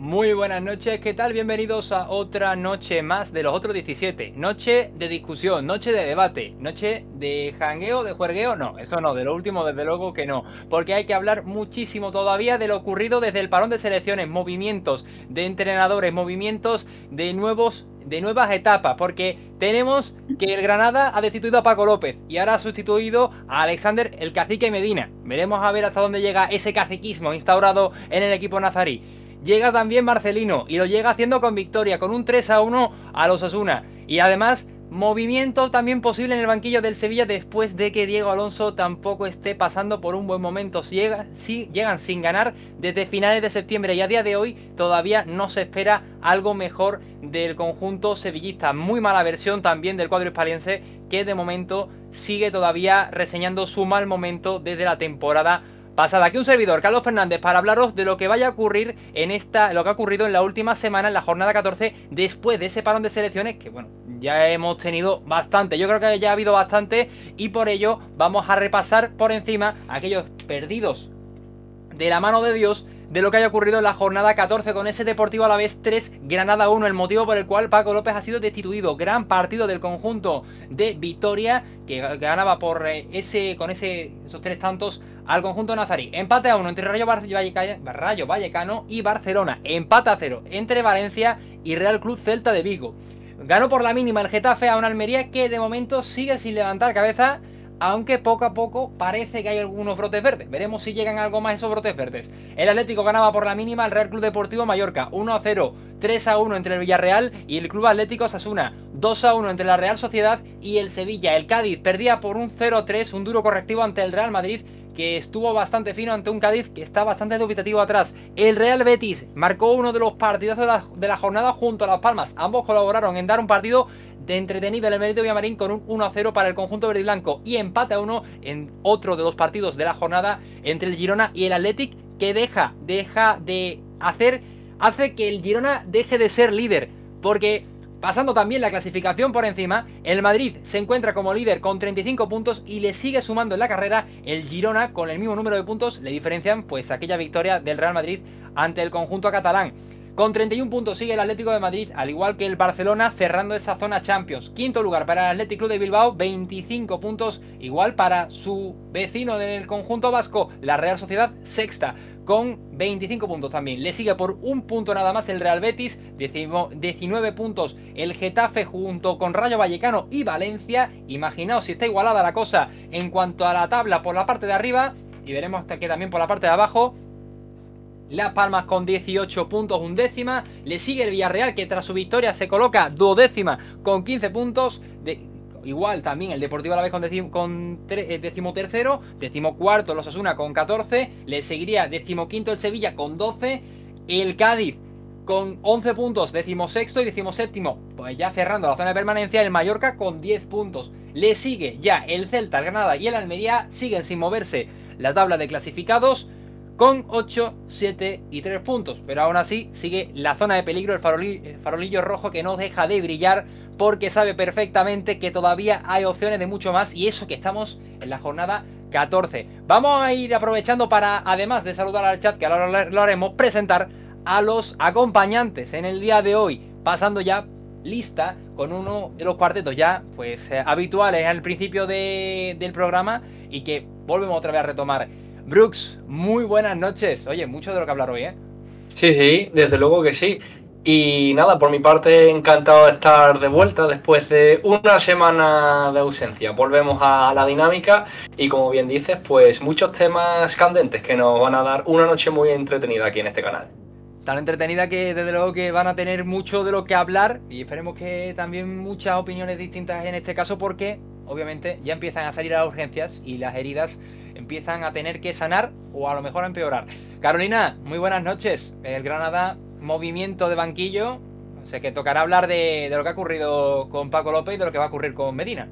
Muy buenas noches, ¿qué tal? Bienvenidos a otra noche más de los otros 17. Noche de discusión, noche de debate, noche de jangueo, de juergueo. No, eso no, de lo último desde luego que no. Porque hay que hablar muchísimo todavía de lo ocurrido desde el parón de selecciones, movimientos de entrenadores, movimientos de nuevas etapas. Porque tenemos que el Granada ha destituido a Paco López y ahora ha sustituido a Alexander el Cacique Medina. Veremos a ver hasta dónde llega ese caciquismo instaurado en el equipo nazarí. Llega también Marcelino y lo llega haciendo con victoria, con un 3-1 a los Osasuna. Y además, movimiento también posible en el banquillo del Sevilla después de que Diego Alonso tampoco esté pasando por un buen momento. Si llegan sin ganar desde finales de septiembre y a día de hoy todavía no se espera algo mejor del conjunto sevillista. Muy mala versión también del cuadro hispaliense que de momento sigue todavía reseñando su mal momento desde la temporada pasada. Aquí un servidor, Carlos Fernández, para hablaros de lo que vaya a ocurrir lo que ha ocurrido en la última semana, en la jornada 14, después de ese parón de selecciones, que bueno, ya hemos tenido bastante. Yo creo que ya ha habido bastante y por ello vamos a repasar por encima aquellos perdidos de la mano de Dios de lo que haya ocurrido en la jornada 14 con ese Deportivo Alavés 3, Granada 1, el motivo por el cual Paco López ha sido destituido. Gran partido del conjunto de Vitoria, que ganaba por esos tres tantos al conjunto nazarí. Empate a 1 entre Rayo Vallecano y Barcelona. Empate a 0 entre Valencia y Real Club Celta de Vigo. Ganó por la mínima el Getafe a una Almería que de momento sigue sin levantar cabeza, aunque poco a poco parece que hay algunos brotes verdes. Veremos si llegan algo más esos brotes verdes. El Atlético ganaba por la mínima al Real Club Deportivo Mallorca, 1-0, 3-1 entre el Villarreal y el Club Atlético Osasuna, 2-1 entre la Real Sociedad y el Sevilla. El Cádiz perdía por un 0-3, un duro correctivo ante el Real Madrid, que estuvo bastante fino ante un Cádiz que está bastante dubitativo atrás. El Real Betis marcó uno de los partidazos de la jornada junto a Las Palmas. Ambos colaboraron en dar un partido de entretenido en el Benito Villamarín con un 1-0 para el conjunto verde y blanco, y empate a 1 en otro de los partidos de la jornada entre el Girona y el Athletic, que hace que el Girona deje de ser líder, porque pasando también la clasificación por encima, el Madrid se encuentra como líder con 35 puntos y le sigue sumando en la carrera el Girona con el mismo número de puntos. Le diferencian pues aquella victoria del Real Madrid ante el conjunto catalán. Con 31 puntos sigue el Atlético de Madrid, al igual que el Barcelona, cerrando esa zona Champions. Quinto lugar para el Athletic Club de Bilbao, 25 puntos, igual para su vecino del conjunto vasco, la Real Sociedad, sexta, con 25 puntos también. Le sigue por un punto nada más el Real Betis, 19 puntos el Getafe junto con Rayo Vallecano y Valencia. Imaginaos si está igualada la cosa en cuanto a la tabla por la parte de arriba, y veremos hasta que también por la parte de abajo. Las Palmas con 18 puntos, undécima. Le sigue el Villarreal, que tras su victoria se coloca duodécima con 15 puntos. Igual también el Deportivo Alavés con decimotercero. Decimocuarto los Osasuna con 14. Le seguiría decimoquinto el Sevilla con 12. El Cádiz con 11 puntos, decimosexto, y decimoséptimo, pues ya cerrando la zona de permanencia, el Mallorca con 10 puntos. Le sigue ya el Celta, el Granada y el Almería. Siguen sin moverse la tabla de clasificados con 8, 7 y 3 puntos, pero aún así sigue la zona de peligro, el farolillo rojo que no deja de brillar, porque sabe perfectamente que todavía hay opciones de mucho más, y eso que estamos en la jornada 14. Vamos a ir aprovechando para, además de saludar al chat, que ahora lo haremos, presentar a los acompañantes en el día de hoy, pasando ya lista con uno de los cuartetos ya pues habituales al principio del programa, y que volvemos otra vez a retomar. Brooks, muy buenas noches. Oye, mucho de lo que hablar hoy, ¿eh? Sí, sí, desde luego que sí. Y nada, por mi parte, encantado de estar de vuelta después de una semana de ausencia. Volvemos a la dinámica y, como bien dices, pues muchos temas candentes que nos van a dar una noche muy entretenida aquí en este canal. Tan entretenida que desde luego que van a tener mucho de lo que hablar, y esperemos que también muchas opiniones distintas en este caso, porque obviamente ya empiezan a salir a las urgencias y las heridas empiezan a tener que sanar o a lo mejor a empeorar. Carolina, muy buenas noches. El Granada, movimiento de banquillo. O sea que tocará hablar de lo que ha ocurrido con Paco López y de lo que va a ocurrir con Medina.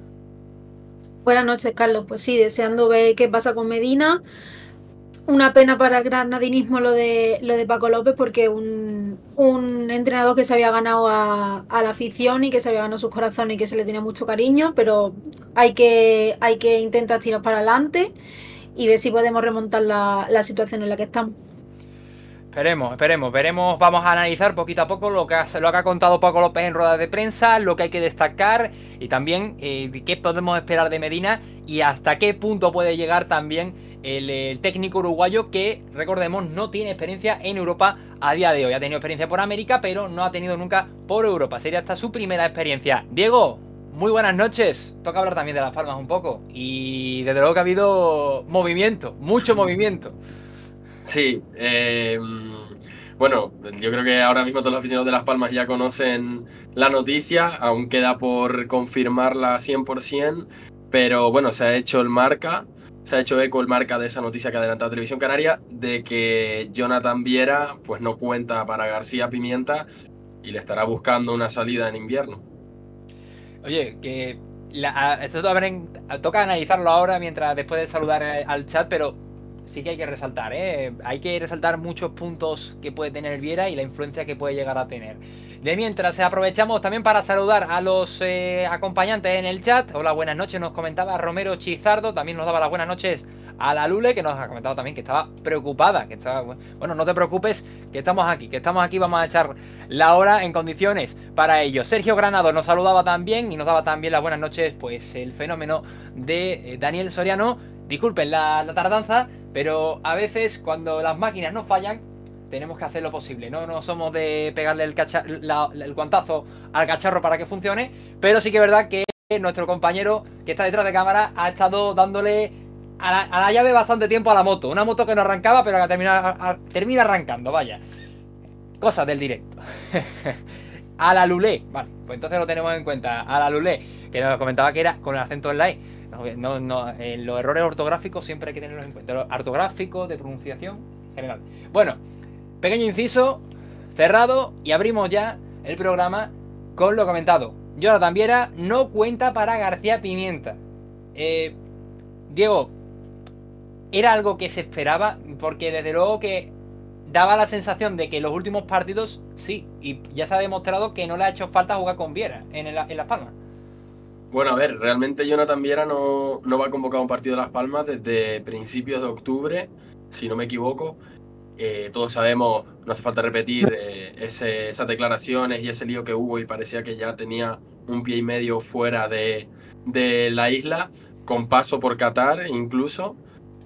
Buenas noches, Carlos. Pues sí, deseando ver qué pasa con Medina. Una pena para el granadinismo lo de Paco López, porque un entrenador que se había ganado a la afición y que se había ganado sus corazones y que se le tenía mucho cariño, pero hay que intentar tirar para adelante y ver si podemos remontar la situación en la que estamos. Veremos. Vamos a analizar poquito a poco lo que ha contado Paco López en ruedas de prensa, lo que hay que destacar y también qué podemos esperar de Medina y hasta qué punto puede llegar también el técnico uruguayo que, recordemos, no tiene experiencia en Europa a día de hoy. Ha tenido experiencia por América, pero no ha tenido nunca por Europa. Sería esta su primera experiencia. Diego, muy buenas noches. Toca hablar también de Las Palmas un poco. Y desde luego que ha habido movimiento, mucho movimiento. Sí, bueno, yo creo que ahora mismo todos los aficionados de Las Palmas ya conocen la noticia, aún queda por confirmarla 100%, pero bueno, se ha hecho eco el Marca de esa noticia que ha adelantado Televisión Canaria, de que Jonathan Viera pues no cuenta para García Pimienta y le estará buscando una salida en invierno. Oye, que esto toca analizarlo ahora mientras después de saludar al chat, pero sí que hay que resaltar, hay que resaltar muchos puntos que puede tener Viera y la influencia que puede llegar a tener. De mientras aprovechamos también para saludar a los acompañantes en el chat. Hola, buenas noches, nos comentaba Romero Chizardo, también nos daba las buenas noches a la Lule, que nos ha comentado también que estaba preocupada, bueno, no te preocupes, que estamos aquí, vamos a echar la hora en condiciones para ello. Sergio Granado nos saludaba también y nos daba también las buenas noches, pues el fenómeno de Daniel Soriano. Disculpen la tardanza, pero a veces cuando las máquinas nos fallan, tenemos que hacer lo posible. No somos de pegarle el guantazo al cacharro para que funcione, pero sí que es verdad que nuestro compañero que está detrás de cámara ha estado dándole a la llave bastante tiempo a la moto. Una moto que no arrancaba, pero que termina arrancando, vaya. Cosas del directo. A la Lulé, vale, pues entonces lo tenemos en cuenta. A la Lulé, que nos comentaba que era con el acento en la E. Los errores ortográficos siempre hay que tenerlos en cuenta. Los ortográficos, de pronunciación, general. Bueno, pequeño inciso, cerrado, y abrimos ya el programa con lo comentado. Jonathan Viera no cuenta para García Pimienta. Diego, ¿era algo que se esperaba? Porque desde luego que daba la sensación de que en los últimos partidos sí, y ya se ha demostrado que no le ha hecho falta jugar con Viera en Las Palmas. Bueno, a ver, realmente Jonathan Viera no va a convocar un partido de Las Palmas desde principios de octubre, si no me equivoco. Todos sabemos, no hace falta repetir esas declaraciones y ese lío que hubo y parecía que ya tenía un pie y medio fuera de la isla, con paso por Qatar incluso.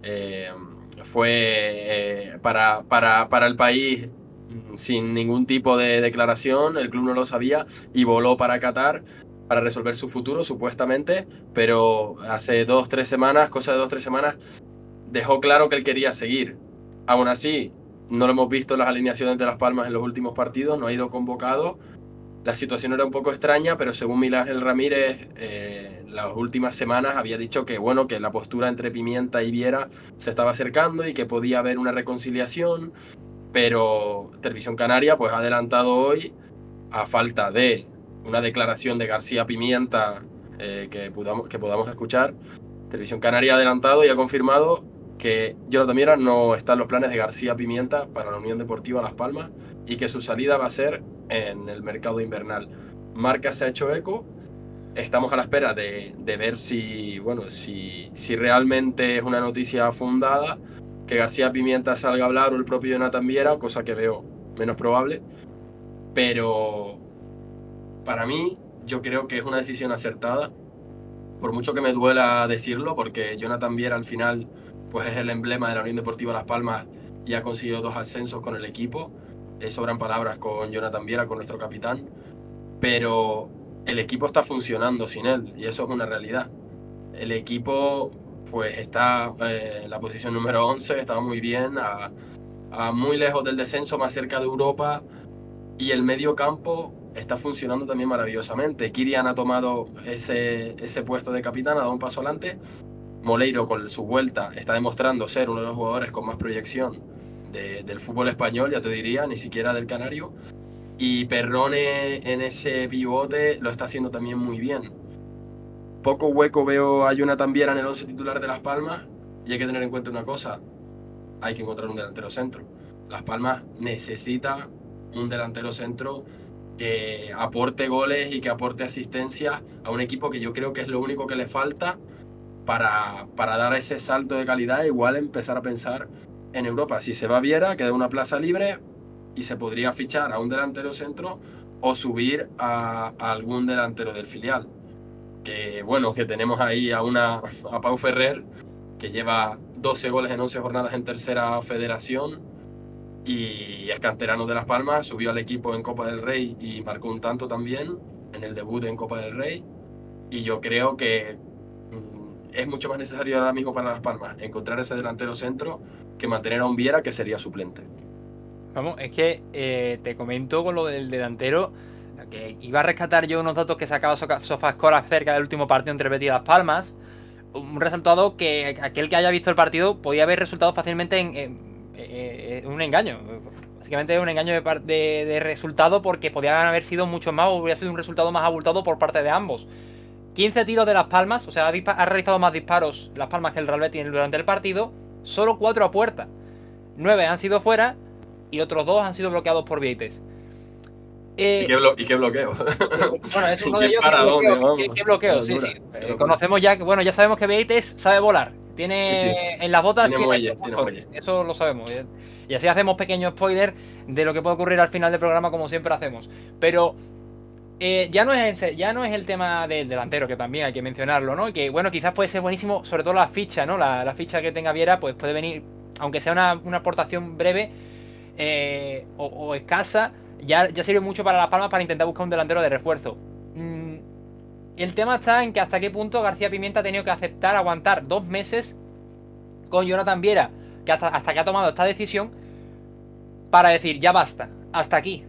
Fue para el país sin ningún tipo de declaración, el club no lo sabía y voló para Qatar para resolver su futuro, supuestamente, pero hace cosa de 2-3 semanas, dejó claro que él quería seguir. Aún así, no lo hemos visto en las alineaciones de Las Palmas en los últimos partidos, no ha ido convocado. La situación era un poco extraña, pero según Miguel Ángel Ramírez, las últimas semanas había dicho que, bueno, que la postura entre Pimienta y Viera se estaba acercando y que podía haber una reconciliación, pero Televisión Canaria pues ha adelantado hoy, a falta de una declaración de García Pimienta que podamos escuchar, Televisión Canaria ha adelantado y ha confirmado que Jonathan Viera no está en los planes de García Pimienta para la Unión Deportiva Las Palmas y que su salida va a ser en el mercado invernal. Marca se ha hecho eco, estamos a la espera de ver si realmente es una noticia fundada, que García Pimienta salga a hablar o el propio Jonathan Viera, cosa que veo menos probable, pero para mí yo creo que es una decisión acertada, por mucho que me duela decirlo, porque Jonathan Viera al final pues es el emblema de la Unión Deportiva Las Palmas y ha conseguido 2 ascensos con el equipo. Sobran palabras con Jonathan Viera, con nuestro capitán, pero el equipo está funcionando sin él y eso es una realidad. El equipo pues está en la posición número 11, está muy bien, a muy lejos del descenso, más cerca de Europa, y el medio campo está funcionando también maravillosamente. Kirian ha tomado ese puesto de capitán, ha dado un paso adelante. Moleiro, con su vuelta, está demostrando ser uno de los jugadores con más proyección del fútbol español, ya te diría, ni siquiera del canario. Y Perrone en ese pivote lo está haciendo también muy bien. Poco hueco veo a Jonathan Viera en el 11 titular de Las Palmas, y hay que tener en cuenta una cosa: hay que encontrar un delantero centro. Las Palmas necesita un delantero centro que aporte goles y que aporte asistencia a un equipo que yo creo que es lo único que le falta para dar ese salto de calidad. Igual empezar a pensar en Europa, si se va Viera, queda una plaza libre y se podría fichar a un delantero centro o subir a algún delantero del filial. Que bueno, que tenemos ahí a Pau Ferrer, que lleva 12 goles en 11 jornadas en tercera federación y es canterano de Las Palmas, subió al equipo en Copa del Rey y marcó un tanto también en el debut en Copa del Rey. Y yo creo que es mucho más necesario ahora mismo para Las Palmas encontrar ese delantero centro que mantener a un Viera que sería suplente. Vamos, es que te comento con lo del delantero, que iba a rescatar yo unos datos que sacaba SofaScore acerca del último partido entre Betis y Las Palmas. Un resultado que aquel que haya visto el partido podía haber resultado fácilmente en un engaño. Básicamente un engaño de resultado, porque podían haber sido mucho más, o hubiera sido un resultado más abultado por parte de ambos. 15 tiros de Las Palmas, o sea, ha realizado más disparos Las Palmas que el Real Betis durante el partido, solo 4 a puerta. 9 han sido fuera y otros 2 han sido bloqueados por Vieites. ¿Y qué bloqueo? Bueno, es uno de ellos. ¿Qué bloqueo? Sí. Conocemos ya que, bueno, ya sabemos que Vieites sabe volar. Tiene en las botas. Tiene muelle. Eso lo sabemos. Y así hacemos pequeño spoiler de lo que puede ocurrir al final del programa, como siempre hacemos. Pero ya no es el tema del delantero, que también hay que mencionarlo, ¿no? Y que, bueno, quizás puede ser buenísimo, sobre todo la ficha, ¿no? La ficha que tenga Viera, pues puede venir, aunque sea una aportación breve o escasa. Ya sirve mucho para Las Palmas para intentar buscar un delantero de refuerzo. El tema está en que hasta qué punto García Pimienta ha tenido que aguantar 2 meses con Jonathan Viera, que hasta que ha tomado esta decisión, para decir, ya basta, hasta aquí.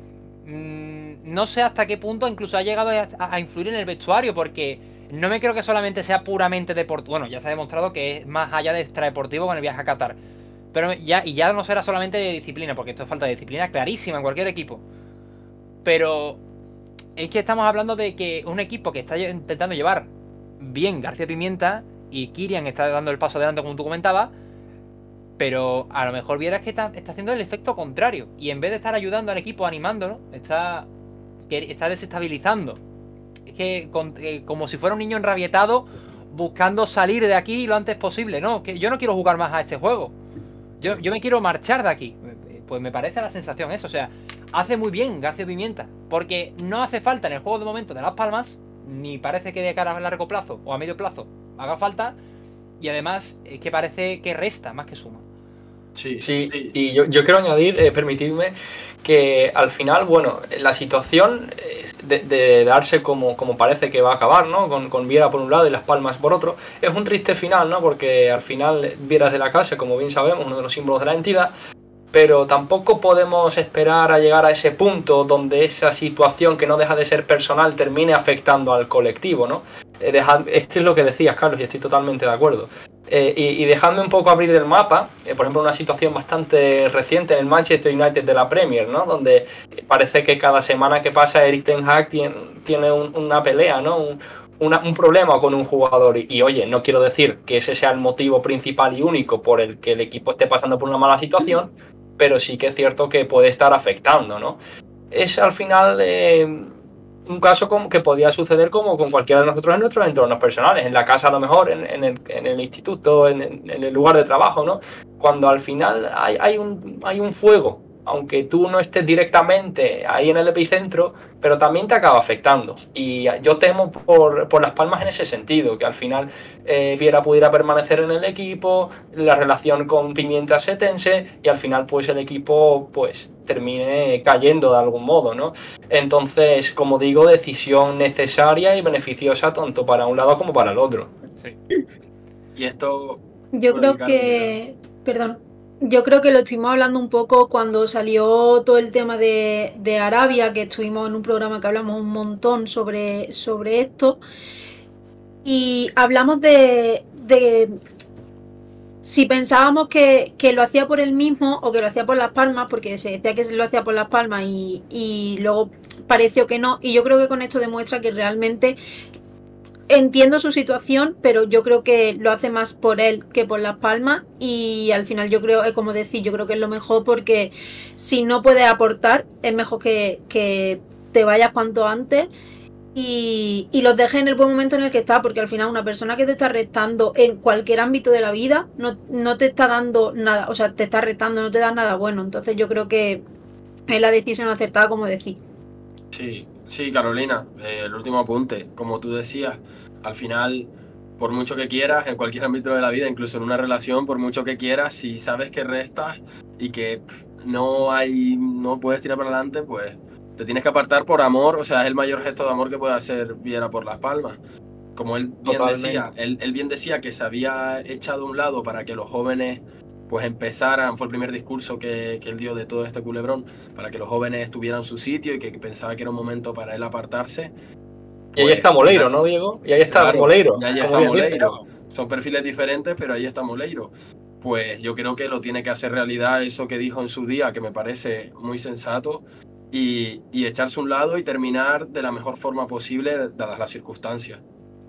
No sé hasta qué punto incluso ha llegado a influir en el vestuario, porque no me creo que solamente sea puramente deportivo. Bueno, ya se ha demostrado que es más allá de extradeportivo con el viaje a Qatar. Pero ya no será solamente de disciplina, porque esto es falta de disciplina clarísima en cualquier equipo. Pero es que estamos hablando de que un equipo que está intentando llevar bien García Pimienta, y Kirian está dando el paso adelante, como tú comentabas, pero a lo mejor Viera es que está haciendo el efecto contrario, y en vez de estar ayudando al equipo, animándolo, está desestabilizando. Es que como si fuera un niño enrabietado buscando salir de aquí lo antes posible. No, que yo no quiero jugar más a este juego. Yo me quiero marchar de aquí. Pues me parece la sensación eso. O sea, hace muy bien García Pimienta, porque no hace falta en el juego de momento de Las Palmas, ni parece que de cara a largo plazo o a medio plazo haga falta, y además es que parece que resta más que suma. Sí, y yo quiero añadir, permitidme, que al final, bueno, la situación de darse como parece que va a acabar, ¿no? Con Viera por un lado y Las Palmas por otro, es un triste final, ¿no? Porque al final Viera es de la casa, como bien sabemos, uno de los símbolos de la entidad, pero tampoco podemos esperar a llegar a ese punto donde esa situación, que no deja de ser personal, termine afectando al colectivo, ¿no? Es que es lo que decías, Carlos, y estoy totalmente de acuerdo. Y dejadme un poco abrir el mapa, por ejemplo, una situación bastante reciente en el Manchester United de la Premier, ¿no? Donde parece que cada semana que pasa Erik ten Hag tiene una pelea, ¿no? Un problema con un jugador. Y oye, no quiero decir que ese sea el motivo principal y único por el que el equipo esté pasando por una mala situación, pero sí que es cierto que puede estar afectando, ¿no? Es al final un caso como que podría suceder como con cualquiera de nosotros en nuestros entornos personales, en la casa a lo mejor, en el instituto, en el lugar de trabajo, ¿no? Cuando al final hay un fuego, aunque tú no estés directamente ahí en el epicentro, pero también te acaba afectando. Y yo temo por Las Palmas en ese sentido, que al final Viera pudiera permanecer en el equipo, la relación con Pimienta se tense y al final pues el equipo pues termine cayendo de algún modo, ¿no? Entonces, como digo, decisión necesaria y beneficiosa tanto para un lado como para el otro. Sí. Y esto... Yo creo que... Perdón. Yo creo que lo estuvimos hablando un poco cuando salió todo el tema de Arabia, que estuvimos en un programa que hablamos un montón sobre esto. Y hablamos de si pensábamos que lo hacía por él mismo o que lo hacía por Las Palmas, porque se decía que lo hacía por Las Palmas y luego pareció que no. Y yo creo que con esto demuestra que realmente entiendo su situación, pero yo creo que lo hace más por él que por Las Palmas. Y al final yo creo, como decir, yo creo que es lo mejor, porque si no puedes aportar, es mejor que te vayas cuanto antes. y los deje en el buen momento en el que está, porque al final una persona que te está restando en cualquier ámbito de la vida no te está dando nada, o sea, te está restando, no te da nada bueno. Entonces yo creo que es la decisión acertada, como decís. Sí, Carolina, el último apunte, como tú decías, al final, por mucho que quieras, en cualquier ámbito de la vida, incluso en una relación, por mucho que quieras, si sabes que restas y que no puedes tirar para adelante, pues te tienes que apartar por amor. O sea, es el mayor gesto de amor que puede hacer Viera por Las Palmas. Como él bien decía, él bien decía que se había echado a un lado para que los jóvenes pues empezaran, fue el primer discurso que él dio de todo este culebrón, para que los jóvenes tuvieran su sitio y que pensaba que era un momento para él apartarse. Y ahí está Moleiro, ¿no, Diego? Y ahí está Claro, Moleiro. Y ahí está Moleiro. Son perfiles diferentes, pero ahí está Moleiro. Pues yo creo que lo tiene que hacer realidad eso que dijo en su día, que me parece muy sensato, y echarse a un lado y terminar de la mejor forma posible, dadas las circunstancias.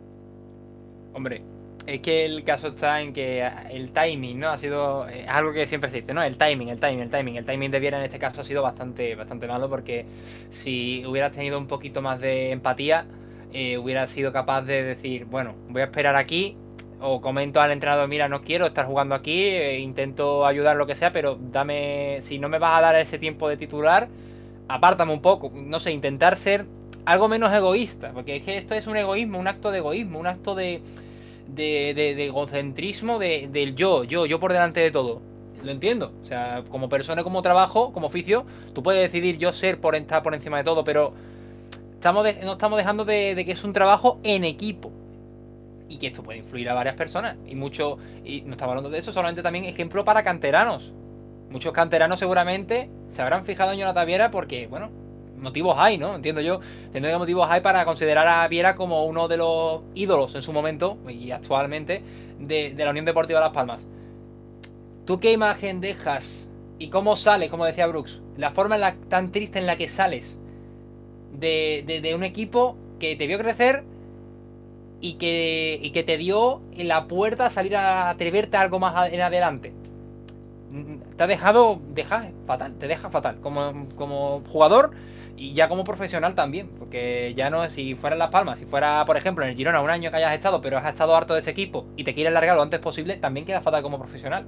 Hombre, es que el caso está en que el timing, ¿no? Ha sido algo que siempre se dice, ¿no? El timing de Viera en este caso ha sido bastante malo, porque si hubieras tenido un poquito más de empatía, hubieras sido capaz de decir, bueno, voy a esperar aquí, o comento al entrenador, mira, no quiero estar jugando aquí, intento ayudar lo que sea, pero si no me vas a dar ese tiempo de titular, apártame un poco, no sé, intentar ser algo menos egoísta, porque es que esto es un egoísmo, un acto de egoísmo, un acto de egocentrismo, del yo por delante de todo. Lo entiendo, o sea, como persona, como trabajo, como oficio, tú puedes decidir yo estar por encima de todo, pero no estamos dejando de que es un trabajo en equipo y que esto puede influir a varias personas y no estamos hablando de eso, solamente también ejemplo para canteranos. Muchos canteranos seguramente se habrán fijado en Jonathan Viera porque, bueno, motivos hay, ¿no? Entiendo que motivos hay para considerar a Viera como uno de los ídolos en su momento y actualmente de la Unión Deportiva Las Palmas. ¿Tú qué imagen dejas y cómo sales, como decía Brooks, la forma tan triste en la que sales de un equipo que te vio crecer y que te dio en la puerta a salir a atreverte a algo más en adelante? Te deja fatal como jugador y ya como profesional también, porque ya no es si fuera en Las Palmas, si fuera por ejemplo en el Girona un año que hayas estado pero has estado harto de ese equipo y te quieres largar lo antes posible, también queda fatal como profesional.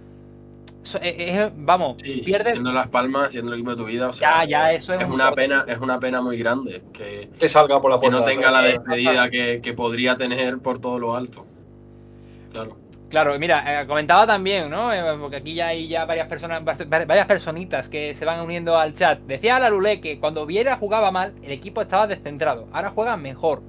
Vamos, sí, pierdes siendo Las Palmas, siendo el equipo de tu vida, o sea, ya eso es una pena muy grande que salga por la puerta, que no tenga la despedida que podría tener por todo lo alto. Claro, mira, comentaba también, ¿no? Porque aquí ya hay varias personas, varias personitas que se van uniendo al chat. Decía la Lulé que cuando Viera jugaba mal, el equipo estaba descentrado. Ahora juega mejor.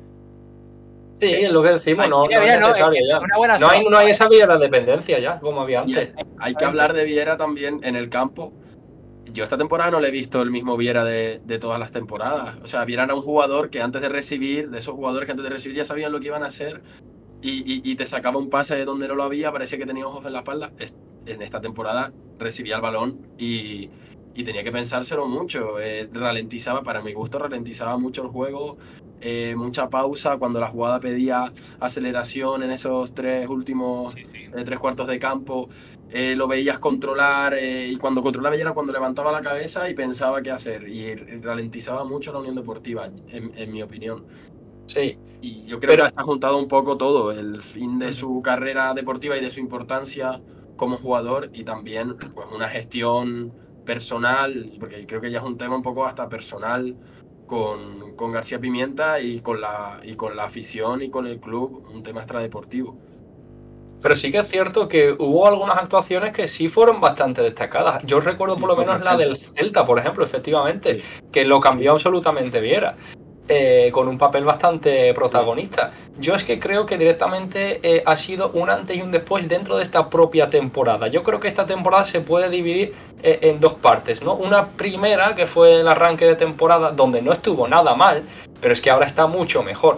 Sí, es lo que decimos, no es necesario ya. No hay esa Viera dependencia ya, como había antes. Hay que hablar de Viera también en el campo. Yo esta temporada no le he visto el mismo Viera de todas las temporadas. O sea, Viera era un jugador que antes de recibir, de esos jugadores que antes de recibir ya sabían lo que iban a hacer y te sacaba un pase de donde no lo había, parecía que tenía ojos en la espalda. En esta temporada recibía el balón y tenía que pensárselo mucho. Ralentizaba, para mi gusto, ralentizaba mucho el juego. Mucha pausa cuando la jugada pedía aceleración en esos tres cuartos de campo. Lo veías controlar y cuando controlaba ya era cuando levantaba la cabeza y pensaba qué hacer y ralentizaba mucho la Unión Deportiva, en mi opinión. Sí. Y yo creo que está juntado un poco todo, el fin de su carrera deportiva y de su importancia como jugador y también pues una gestión personal, porque creo que ya es un tema un poco hasta personal con García Pimienta y con la afición y con el club, un tema extradeportivo. Pero sí que es cierto que hubo algunas actuaciones que sí fueron bastante destacadas. Yo recuerdo por lo menos la del Celta, por ejemplo, efectivamente, que lo cambió absolutamente Viera, con un papel bastante protagonista. Yo es que creo que directamente ha sido un antes y un después dentro de esta propia temporada. Yo creo que esta temporada se puede dividir en dos partes, ¿no? Una primera, que fue el arranque de temporada, donde no estuvo nada mal, pero es que ahora está mucho mejor.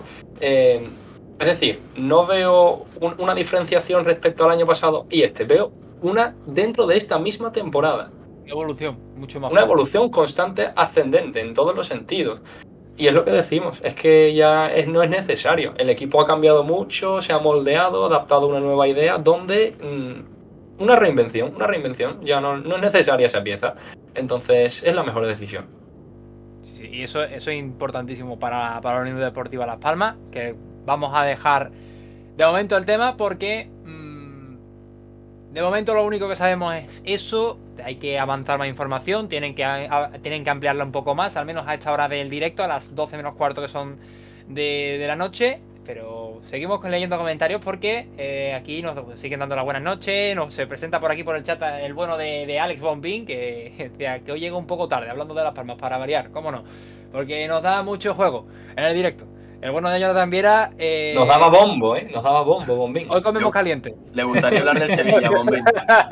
Es decir, no veo una diferenciación respecto al año pasado y veo una dentro de esta misma temporada. Evolución, mucho más. Una evolución constante ascendente en todos los sentidos. Y es lo que decimos, es que ya no es necesario. El equipo ha cambiado mucho, se ha moldeado, adaptado a una nueva idea, donde una reinvención, ya no es necesaria esa pieza. Entonces es la mejor decisión. Sí, sí. Y eso es importantísimo para la Unión Deportiva Las Palmas, que vamos a dejar de momento el tema porque de momento lo único que sabemos es eso. Hay que avanzar más información, tienen que ampliarla un poco más, al menos a esta hora del directo, a las 12 menos cuarto que son de la noche. Pero seguimos leyendo comentarios porque aquí nos siguen dando las buenas noches. Se presenta por aquí por el chat el bueno de Alex Bombín, que decía que hoy llega un poco tarde, hablando de Las Palmas, para variar, cómo no, porque nos da mucho juego en el directo. El bueno de Jonathan Viera. Nos daba bombo, ¿eh? Nos daba bombo, Bombín. Hoy comemos caliente. Le gustaría hablar del Sevilla, Bombín.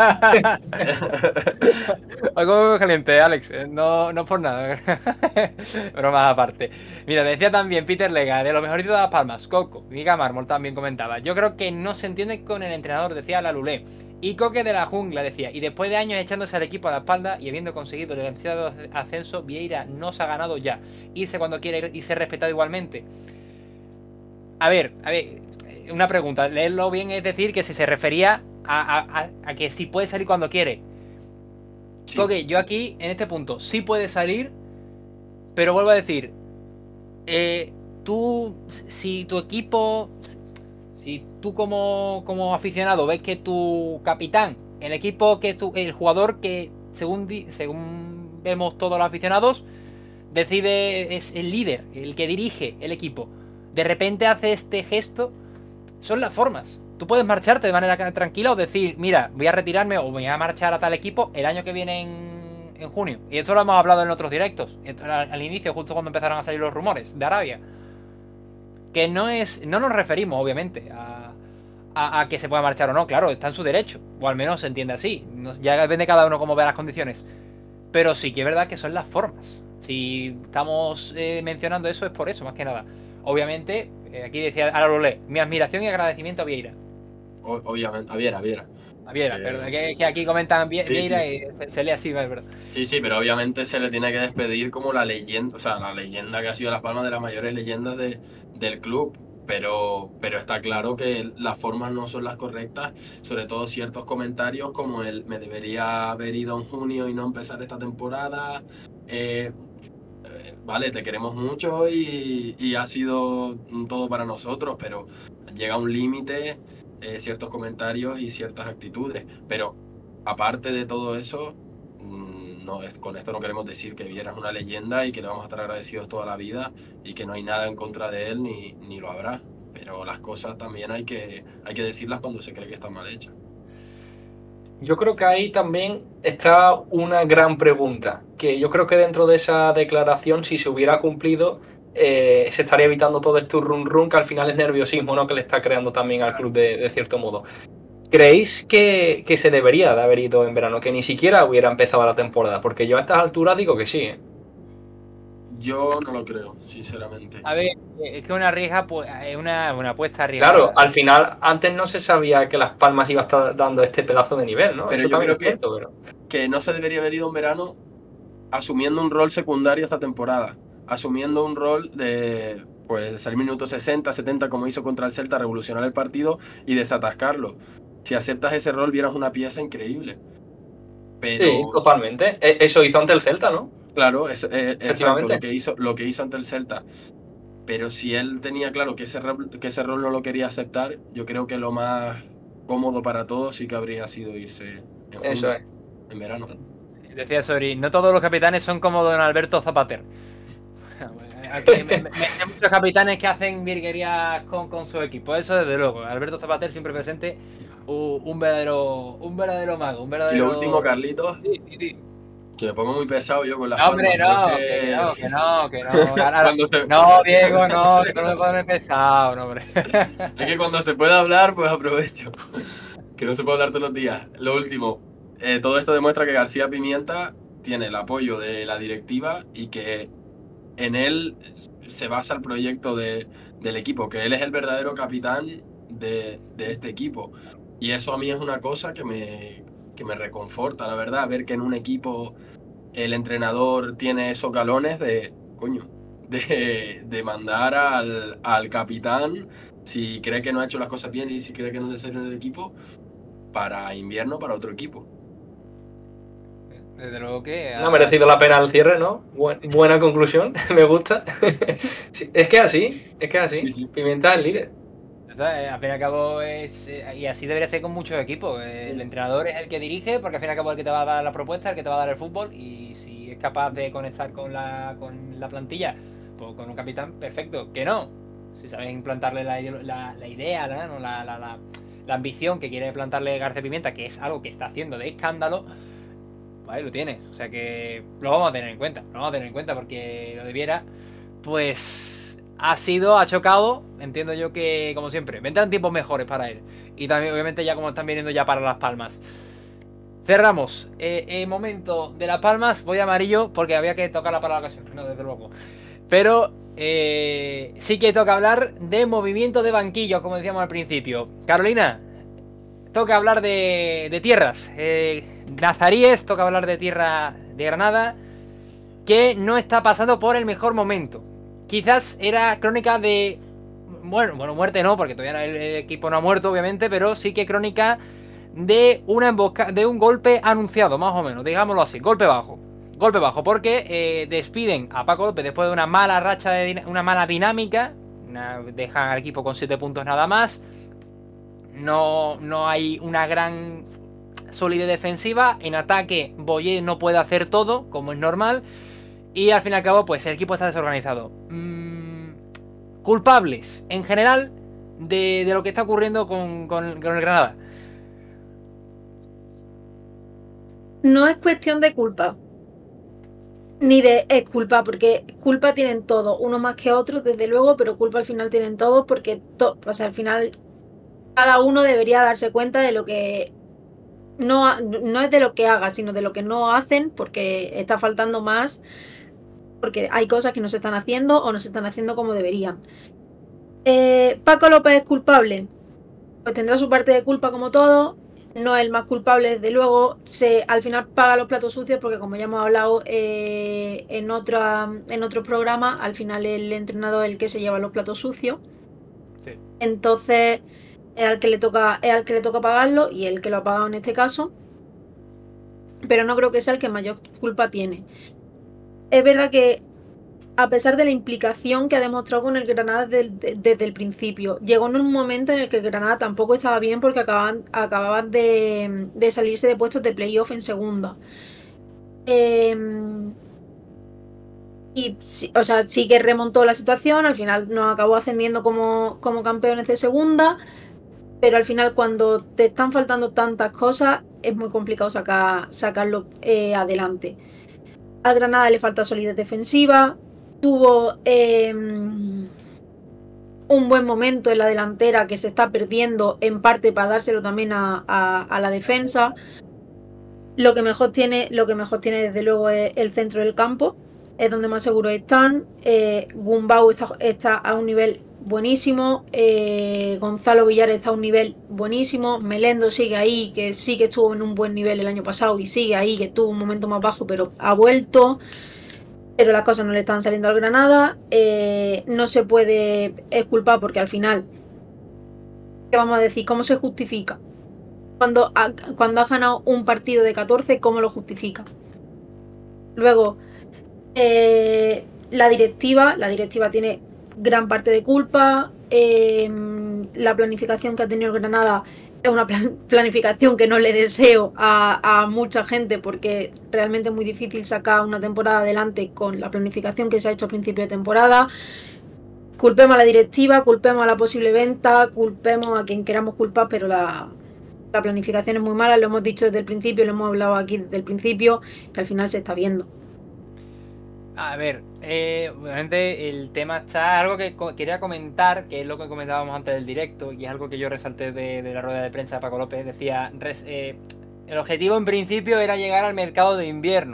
Hoy comemos caliente, Alex. No por nada. Bromas aparte. Mira, decía también Peter Lega, de lo mejorito de Las Palmas. Coco, Miga Mármol también comentaba. Yo creo que no se entiende con el entrenador, decía la Lulé. Y Coque de la Jungla decía, y después de años echándose al equipo a la espalda y habiendo conseguido el ansiado ascenso, Vieira no se ha ganado ya. Irse cuando quiere ir y ser respetado igualmente. A ver, una pregunta. Leerlo bien es decir que si se refería a que si puede salir cuando quiere. Sí. Ok, yo aquí, en este punto, sí puede salir, pero vuelvo a decir, si tu equipo, si tú como aficionado ves que tu capitán, el equipo el jugador que según vemos todos los aficionados, decide, es el líder, el que dirige el equipo, de repente hace este gesto, son las formas. Tú puedes marcharte de manera tranquila o decir, mira, voy a retirarme o voy a marchar a tal equipo el año que viene en junio. Y esto lo hemos hablado en otros directos, esto al inicio, justo cuando empezaron a salir los rumores de Arabia. Que no nos referimos, obviamente, a que se pueda marchar o no. Claro, está en su derecho, o al menos se entiende así. Ya depende cada uno cómo vea las condiciones. Pero sí que es verdad que son las formas. Si estamos mencionando eso es por eso, más que nada. Obviamente, aquí decía Arolé, mi admiración y agradecimiento a Vieira. Obviamente, a Viera. Pero que aquí comentan Vieira, sí. Y se lee así, es verdad. Sí, pero obviamente se le tiene que despedir como la leyenda, o sea, la leyenda que ha sido Las Palmas, de las mayores leyendas del club. Pero está claro que las formas no son las correctas, sobre todo ciertos comentarios como el me debería haber ido en junio y no empezar esta temporada. Vale, te queremos mucho y ha sido todo para nosotros, pero llega un límite, ciertos comentarios y ciertas actitudes. Pero aparte de todo eso, con esto no queremos decir que Viera es una leyenda y que le vamos a estar agradecidos toda la vida y que no hay nada en contra de él ni lo habrá. Pero las cosas también hay que decirlas cuando se cree que están mal hechas. Yo creo que ahí también está una gran pregunta, que yo creo que dentro de esa declaración, si se hubiera cumplido, se estaría evitando todo este run que al final es nerviosismo, ¿no?, que le está creando también al club de cierto modo. ¿Creéis que se debería de haber ido en verano, que ni siquiera hubiera empezado la temporada? Porque yo a estas alturas digo que sí, ¿eh? Yo no lo creo, sinceramente. A ver, es que una arriesga, pues, es una apuesta arriesgada. Claro, al final, antes no se sabía que Las Palmas iba a estar dando este pedazo de nivel, ¿no? Pero eso también es cierto, que no se debería haber ido en verano asumiendo un rol secundario esta temporada. Asumiendo un rol de salir minutos 60, 70, como hizo contra el Celta, revolucionar el partido y desatascarlo. Si aceptas ese rol, vieras una pieza increíble. Pero... Sí, totalmente. Eso hizo ante el Celta, ¿no? Claro, exacto, lo que hizo ante el Celta. Pero si él tenía claro que ese rol no lo quería aceptar, yo creo que lo más cómodo para todos sí que habría sido irse en junio, eso es. En verano. Decía Sobri, no todos los capitanes son como don Alberto Zapater. Aquí hay muchos capitanes que hacen virguerías con su equipo, eso desde luego. Alberto Zapater siempre presente, un verdadero mago, un verdadero... Y lo último, Carlitos, sí. Que me pongo muy pesado yo con las palmas. Hombre, que no. No, Diego, no, que no me pones pesado, no, hombre. Es que cuando se puede hablar, pues aprovecho. Que no se puede hablar todos los días. Lo último, todo esto demuestra que García Pimienta tiene el apoyo de la directiva y que en él se basa el proyecto del equipo, que él es el verdadero capitán de este equipo. Y eso a mí es una cosa que me reconforta, la verdad, ver que en un equipo el entrenador tiene esos galones de mandar al capitán si cree que no ha hecho las cosas bien y si cree que no es necesario en el equipo para invierno, para otro equipo. Desde luego que... No ha merecido la pena el cierre, ¿no? Buena conclusión, me gusta. Sí, es que así, Sí. Pimienta es el líder. Al fin y al cabo y así debería ser con muchos equipos. El entrenador es el que dirige, porque al fin y al cabo es el que te va a dar la propuesta, el que te va a dar el fútbol, y si es capaz de conectar con la plantilla, pues con un capitán, perfecto. Que no, si sabes implantarle la idea, ¿no? La ambición que quiere plantarle García Pimienta, que es algo que está haciendo de escándalo, pues ahí lo tienes. O sea que lo vamos a tener en cuenta, porque lo debiera, pues... ha chocado, entiendo yo que, como siempre, vendrán tiempos mejores para él. Y también, obviamente, ya como están viniendo ya para Las Palmas. Cerramos. Momento de Las Palmas, voy a amarillo porque había que tocarla para la ocasión, no, desde luego. Pero sí que toca hablar de movimiento de banquillos, como decíamos al principio. Carolina, toca hablar de tierras. Nazaríes, toca hablar de tierra de Granada, que no está pasando por el mejor momento. Quizás era crónica de... Bueno, muerte no, porque todavía el equipo no ha muerto, obviamente, pero sí que crónica de de un golpe anunciado, más o menos, digámoslo así, golpe bajo. Golpe bajo, porque despiden a Paco López después de una mala racha, una mala dinámica. Dejan al equipo con 7 puntos nada más. No hay una gran solidez defensiva. En ataque, Boyer no puede hacer todo, como es normal. Y al fin y al cabo, pues el equipo está desorganizado. Culpables, en general, de lo que está ocurriendo con el Granada. No es cuestión de culpa, ni de es culpa, porque culpa tienen todos, uno más que otros, desde luego, pero culpa al final tienen todos, porque o sea, al final cada uno debería darse cuenta de lo que no es de lo que haga, sino de lo que no hacen, porque está faltando más, porque hay cosas que no se están haciendo o no se están haciendo como deberían. Paco López es culpable, pues tendrá su parte de culpa como todo. No es el más culpable, desde luego. Al final paga los platos sucios porque, como ya hemos hablado en otro programa, al final el entrenador es el que se lleva los platos sucios. Sí. Entonces es al que le toca pagarlo, y el que lo ha pagado en este caso. Pero no creo que sea el que mayor culpa tiene. Es verdad que, a pesar de la implicación que ha demostrado con el Granada desde el principio, llegó en un momento en el que el Granada tampoco estaba bien, porque acababan de salirse de puestos de playoff en segunda. Y o sea, sí que remontó la situación, al final nos acabó ascendiendo como campeones de segunda, pero al final, cuando te están faltando tantas cosas, es muy complicado sacarlo adelante. Al Granada le falta solidez defensiva. Tuvo un buen momento en la delantera, que se está perdiendo en parte para dárselo también a la defensa. Lo que mejor tiene desde luego es el centro del campo, es donde más seguros están. Gumbau está a un nivel buenísimo, Gonzalo Villar está a un nivel buenísimo, Melendo sigue ahí, que sí que estuvo en un buen nivel el año pasado, y sigue ahí, que tuvo un momento más bajo pero ha vuelto. Pero las cosas no le están saliendo al Granada. No se puede culpar, porque al final, ¿qué vamos a decir? ¿Cómo se justifica? Cuando has ganado un partido de 14, ¿cómo lo justifica? Luego, la directiva tiene gran parte de culpa. La planificación que ha tenido el Granada es una planificación que no le deseo a mucha gente, porque realmente es muy difícil sacar una temporada adelante con la planificación que se ha hecho a principio de temporada. Culpemos a la directiva, culpemos a la posible venta, culpemos a quien queramos culpar, pero la planificación es muy mala, lo hemos dicho desde el principio, lo hemos hablado aquí desde el principio, que al final se está viendo. A ver, obviamente el tema está... Algo que quería comentar, que es lo que comentábamos antes del directo, y es algo que yo resalté de la rueda de prensa de Paco López. Decía, el objetivo en principio era llegar al mercado de invierno.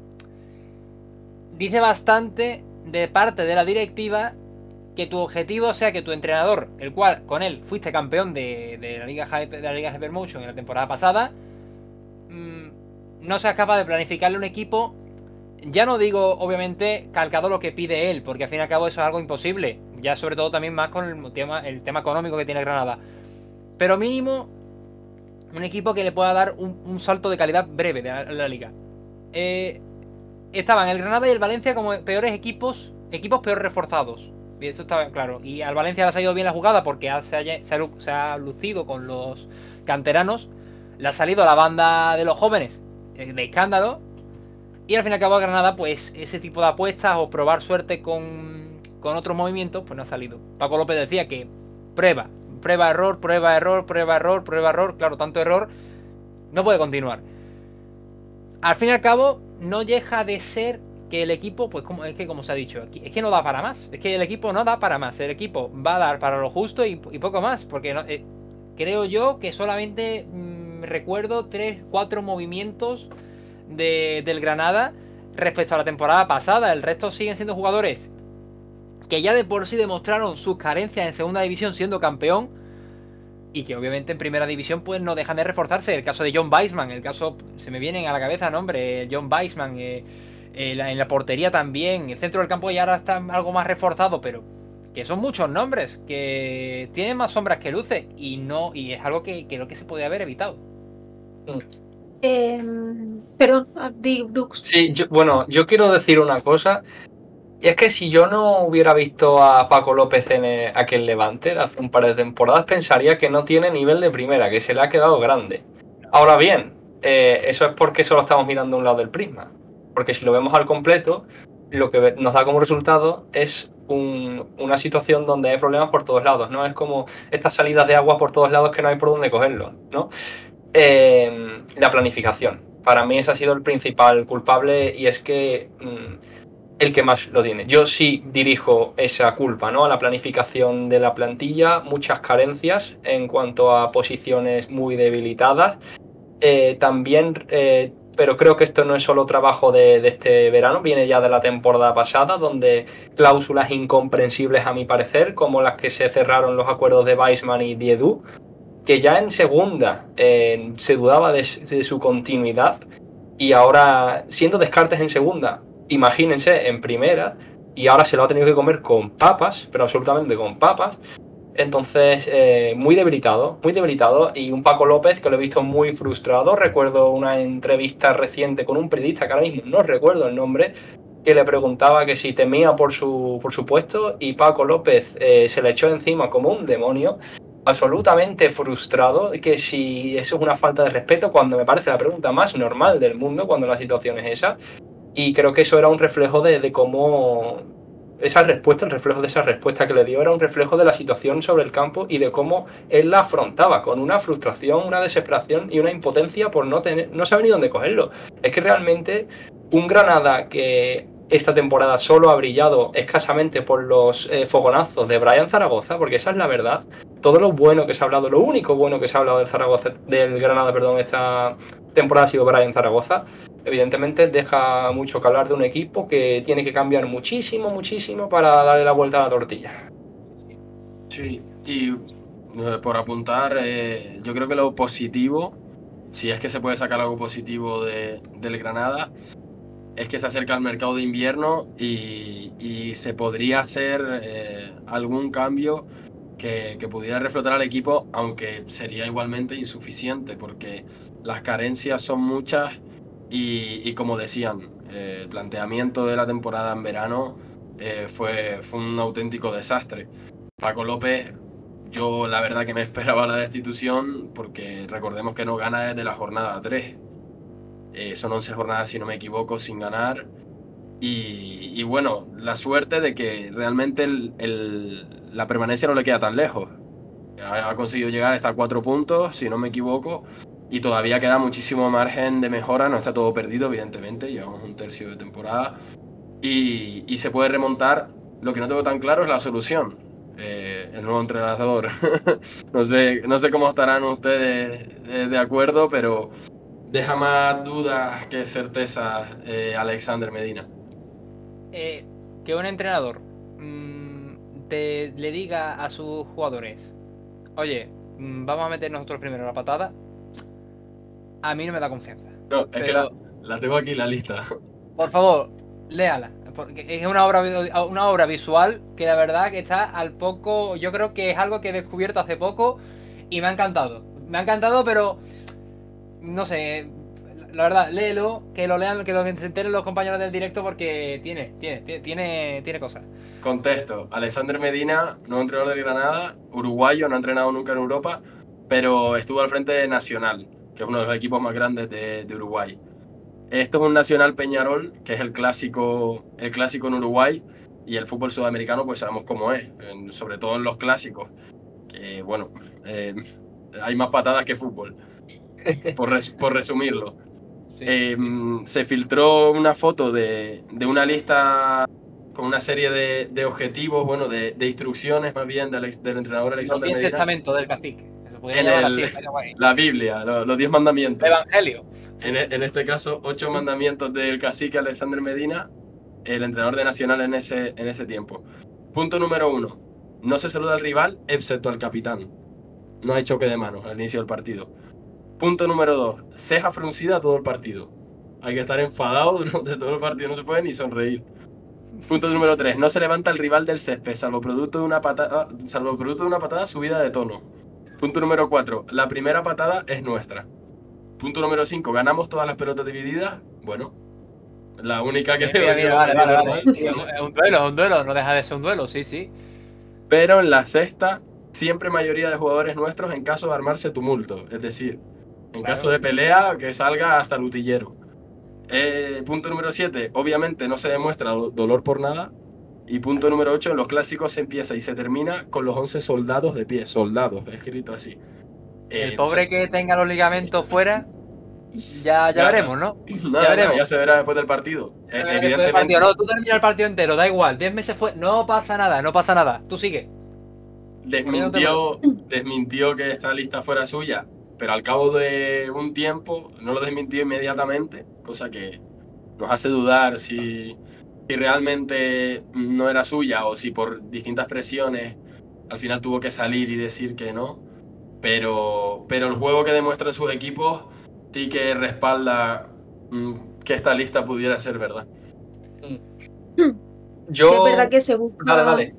Dice bastante de parte de la directiva que tu objetivo sea que tu entrenador, el cual con él fuiste campeón de la Liga Hypermotion en la temporada pasada, no seas capaz de planificarle un equipo. Ya no digo, obviamente, calcado lo que pide él, porque al fin y al cabo eso es algo imposible. Ya sobre todo también más con el tema económico que tiene Granada. Pero mínimo, un equipo que le pueda dar un salto de calidad breve de la liga. estaban el Granada y el Valencia como peores equipos peor reforzados. Y eso está claro. Y al Valencia le ha salido bien la jugada porque se ha lucido con los canteranos. Le ha salido la banda de los jóvenes de escándalo. Y al fin y al cabo a Granada, pues ese tipo de apuestas o probar suerte con otros movimientos, pues no ha salido. Paco López decía que prueba, error, prueba, error, prueba, error, prueba, error. Claro, tanto error no puede continuar. Al fin y al cabo, no deja de ser que el equipo, pues como se ha dicho, es que no da para más. Es que el equipo no da para más. El equipo va a dar para lo justo y poco más. Porque no, creo yo que solamente recuerdo 3-4 movimientos del Granada respecto a la temporada pasada. El resto siguen siendo jugadores que ya de por sí demostraron sus carencias en segunda división siendo campeón. Y que obviamente en primera división pues no dejan de reforzarse. El caso de John Weissman, se me vienen a la cabeza nombres, John Weissman, en la portería también, el centro del campo ya ahora está algo más reforzado, pero que son muchos nombres, que tienen más sombras que luces, y es algo que creo que se podía haber evitado. Perdón, Abdi Brooks. Sí, yo quiero decir una cosa. Y es que si yo no hubiera visto a Paco López en aquel Levante hace un par de temporadas, pensaría que no tiene nivel de primera, que se le ha quedado grande. Ahora bien, eso es porque solo estamos mirando un lado del prisma. Porque si lo vemos al completo, lo que nos da como resultado es una situación donde hay problemas por todos lados, ¿no? Es como estas salidas de agua por todos lados que no hay por dónde cogerlo, ¿no? La planificación. Para mí ese ha sido el principal culpable y es que... el que más lo tiene. Yo sí dirijo esa culpa, ¿no? A la planificación de la plantilla, muchas carencias en cuanto a posiciones muy debilitadas. También, pero creo que esto no es solo trabajo de este verano, viene ya de la temporada pasada, donde cláusulas incomprensibles a mi parecer, como las que se cerraron los acuerdos de Weissman y Dieudú, que ya en segunda se dudaba de su continuidad y ahora, siendo Descartes en segunda, imagínense en primera, y ahora se lo ha tenido que comer con papas, pero absolutamente con papas. Entonces, muy debilitado, y un Paco López que lo he visto muy frustrado. Recuerdo una entrevista reciente con un periodista que ahora mismo no recuerdo el nombre, que le preguntaba que si temía por su puesto, y Paco López se le echó encima como un demonio, absolutamente frustrado, que si eso es una falta de respeto, cuando me parece la pregunta más normal del mundo, cuando la situación es esa. Y creo que eso era un reflejo de cómo esa respuesta, el reflejo de esa respuesta que le dio, era un reflejo de la situación sobre el campo y de cómo él la afrontaba, con una frustración, una desesperación y una impotencia por no saber ni dónde cogerlo. Es que realmente un Granada que esta temporada solo ha brillado escasamente por los fogonazos de Brian Zaragoza, porque esa es la verdad. Todo lo bueno que se ha hablado, lo único bueno que se ha hablado del Granada, esta temporada ha sido Brian Zaragoza. Evidentemente deja mucho que hablar de un equipo que tiene que cambiar muchísimo, muchísimo para darle la vuelta a la tortilla. Sí, y por apuntar, yo creo que lo positivo, si es que se puede sacar algo positivo del Granada, es que se acerca al mercado de invierno y se podría hacer algún cambio que pudiera reflotar al equipo, aunque sería igualmente insuficiente, porque las carencias son muchas y como decían, el planteamiento de la temporada en verano fue un auténtico desastre. Paco López, yo la verdad que me esperaba la destitución, porque recordemos que no gana desde la jornada 3. Son 11 jornadas, si no me equivoco, sin ganar. Y bueno, la suerte de que realmente la permanencia no le queda tan lejos. Ha conseguido llegar hasta 4 puntos, si no me equivoco, y todavía queda muchísimo margen de mejora. No está todo perdido, evidentemente, llevamos un tercio de temporada y se puede remontar. Lo que no tengo tan claro es la solución, el nuevo entrenador. No sé cómo estarán ustedes de acuerdo, pero deja más dudas que certezas Alexander Medina. Que un entrenador le diga a sus jugadores: oye, vamos a meter nosotros primero la patada, a mí no me da confianza. No, es que la tengo aquí en la lista. Por favor, léala, porque es una obra visual que la verdad que está al poco. Yo creo que es algo que he descubierto hace poco y me ha encantado. Me ha encantado, pero no sé, la verdad, léelo, que lo lean, que se enteren los compañeros del directo porque tiene cosas. Contexto. Alexander Medina, nuevo entrenador del Granada, uruguayo, no ha entrenado nunca en Europa, pero estuvo al frente de Nacional, que es uno de los equipos más grandes de Uruguay. Esto es un Nacional Peñarol, que es el clásico en Uruguay, y el fútbol sudamericano pues sabemos cómo es, sobre todo en los clásicos, que bueno, hay más patadas que fútbol, por resumirlo. Sí. Se filtró una foto de una lista con una serie de objetivos, bueno, de instrucciones más bien del entrenador Los Alexander 10 Medina. testamentos del cacique. Se podría En llamar así, estaría guay. la Biblia, los 10 mandamientos. Evangelio. En este caso, 8 mandamientos del cacique Alexander Medina, el entrenador de Nacional en ese tiempo. Punto número 1. No se saluda al rival, excepto al capitán. No hay choque de manos al inicio del partido. Punto número 2. Ceja fruncida todo el partido. Hay que estar enfadado durante todo el partido, no se puede ni sonreír. Punto número 3. No se levanta el rival del césped, salvo producto de una patada subida de tono. Punto número 4. La primera patada es nuestra. Punto número 5. Ganamos todas las pelotas divididas. Bueno, la única que... Vale. Es un duelo, no deja de ser un duelo, sí. Pero en la sexta, siempre mayoría de jugadores nuestros en caso de armarse tumulto. Es decir, en caso de pelea, que salga hasta el utillero. Punto número 7. Obviamente no se demuestra dolor por nada. Y punto número 8. En los clásicos se empieza y se termina con los 11 soldados de pie. Soldados, escrito así. El pobre que tenga los ligamentos fuera, ya veremos, ¿no? Ya veremos. Ya se verá después del partido. Evidentemente. No, tú terminas el partido entero, da igual. 10 meses fue. No pasa nada. Tú sigue. Desmintió que esta lista fuera suya, pero al cabo de un tiempo no lo desmintió inmediatamente, cosa que nos hace dudar si realmente no era suya o si por distintas presiones al final tuvo que salir y decir que no. Pero el juego que demuestran sus equipos sí que respalda que esta lista pudiera ser verdad. Sí, es verdad que se busca... Dale.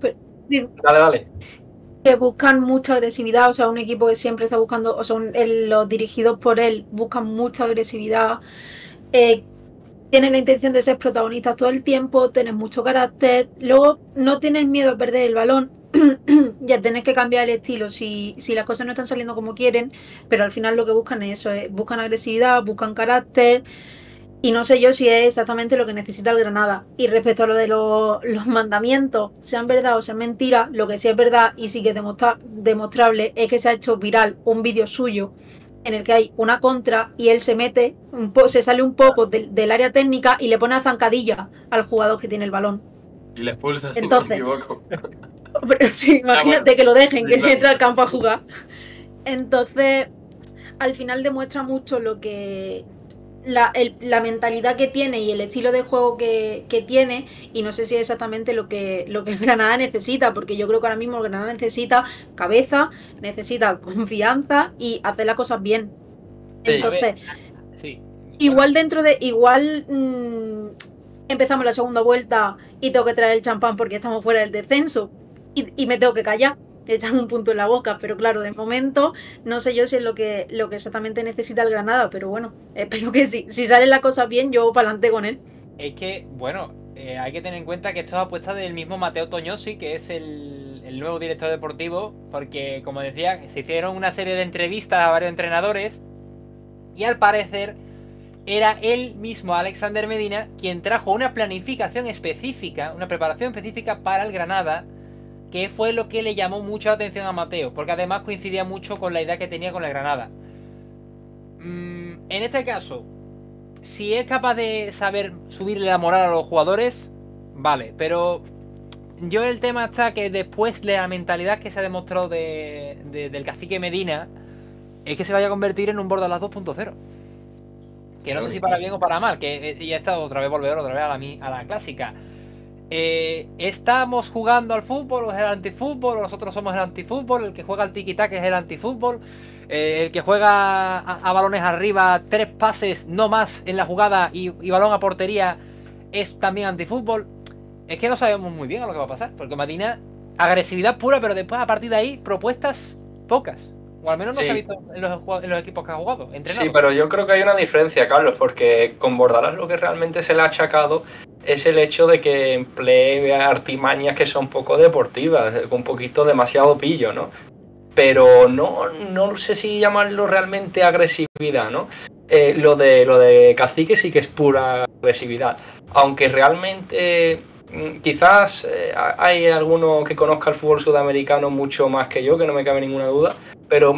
Que buscan mucha agresividad, o sea, un equipo que siempre está buscando, o sea, los dirigidos por él buscan mucha agresividad, tienen la intención de ser protagonistas todo el tiempo, tienen mucho carácter, luego no tienen miedo a perder el balón, ya tenés que cambiar el estilo si las cosas no están saliendo como quieren, pero al final lo que buscan es eso, buscan agresividad, buscan carácter. Y no sé yo si es exactamente lo que necesita el Granada. Y respecto a lo de los mandamientos, sean verdad o sean mentira, lo que sí es verdad y sí que es demostrable es que se ha hecho viral un vídeo suyo en el que hay una contra y él se mete, se sale un poco del área técnica y le pone a zancadilla al jugador que tiene el balón. Y le expulsa, si entonces, no me equivoco. Pero sí, imagínate que lo dejen, que se entre al campo a jugar. Entonces, al final demuestra mucho lo que... La mentalidad que tiene y el estilo de juego que tiene, y no sé si es exactamente lo que el Granada necesita, porque yo creo que ahora mismo el Granada necesita cabeza, necesita confianza y hacer las cosas bien. Sí, entonces, sí. Igual empezamos la segunda vuelta y tengo que traer el champán porque estamos fuera del descenso y me tengo que callar, echarme un punto en la boca, pero claro, de momento no sé yo si es lo que exactamente necesita el Granada, pero bueno, espero que sí. Si salen las cosas bien, yo para adelante con él. Es que, bueno, hay que tener en cuenta que esto es apuesta del mismo Mateo Toñosi, que es el nuevo director deportivo, porque, como decía, se hicieron una serie de entrevistas a varios entrenadores y al parecer era él mismo, Alexander Medina, quien trajo una planificación específica, una preparación específica para el Granada, que fue lo que le llamó mucho la atención a Mateo, porque además coincidía mucho con la idea que tenía con el Granada. En este caso, si es capaz de saber subirle la moral a los jugadores, vale, pero yo el tema está que después de la mentalidad que se ha demostrado del cacique Medina, es que se vaya a convertir en un Bordalas 2.0. Que no sé si para bien o para mal, que ya está otra vez a la clásica. ¿Estamos jugando al fútbol o es el antifútbol? ¿O nosotros somos el antifútbol? ¿El que juega al tiki-taka es el antifútbol? ¿El que juega a balones arriba, 3 pases, no más en la jugada y balón a portería es también antifútbol? Es que no sabemos muy bien a lo que va a pasar, porque Medina, agresividad pura, pero después a partir de ahí, propuestas pocas. O al menos no Sí. se ha visto en los equipos que ha jugado. Entrenado. Sí, pero yo creo que hay una diferencia, Carlos, porque con Bordalás lo que realmente se le ha achacado es el hecho de que emplee artimañas que son poco deportivas, un poquito demasiado pillo, ¿no? Pero no sé si llamarlo realmente agresividad, ¿no? Lo de Cacique sí que es pura agresividad, aunque realmente quizás hay alguno que conozca el fútbol sudamericano mucho más que yo, que no me cabe ninguna duda, pero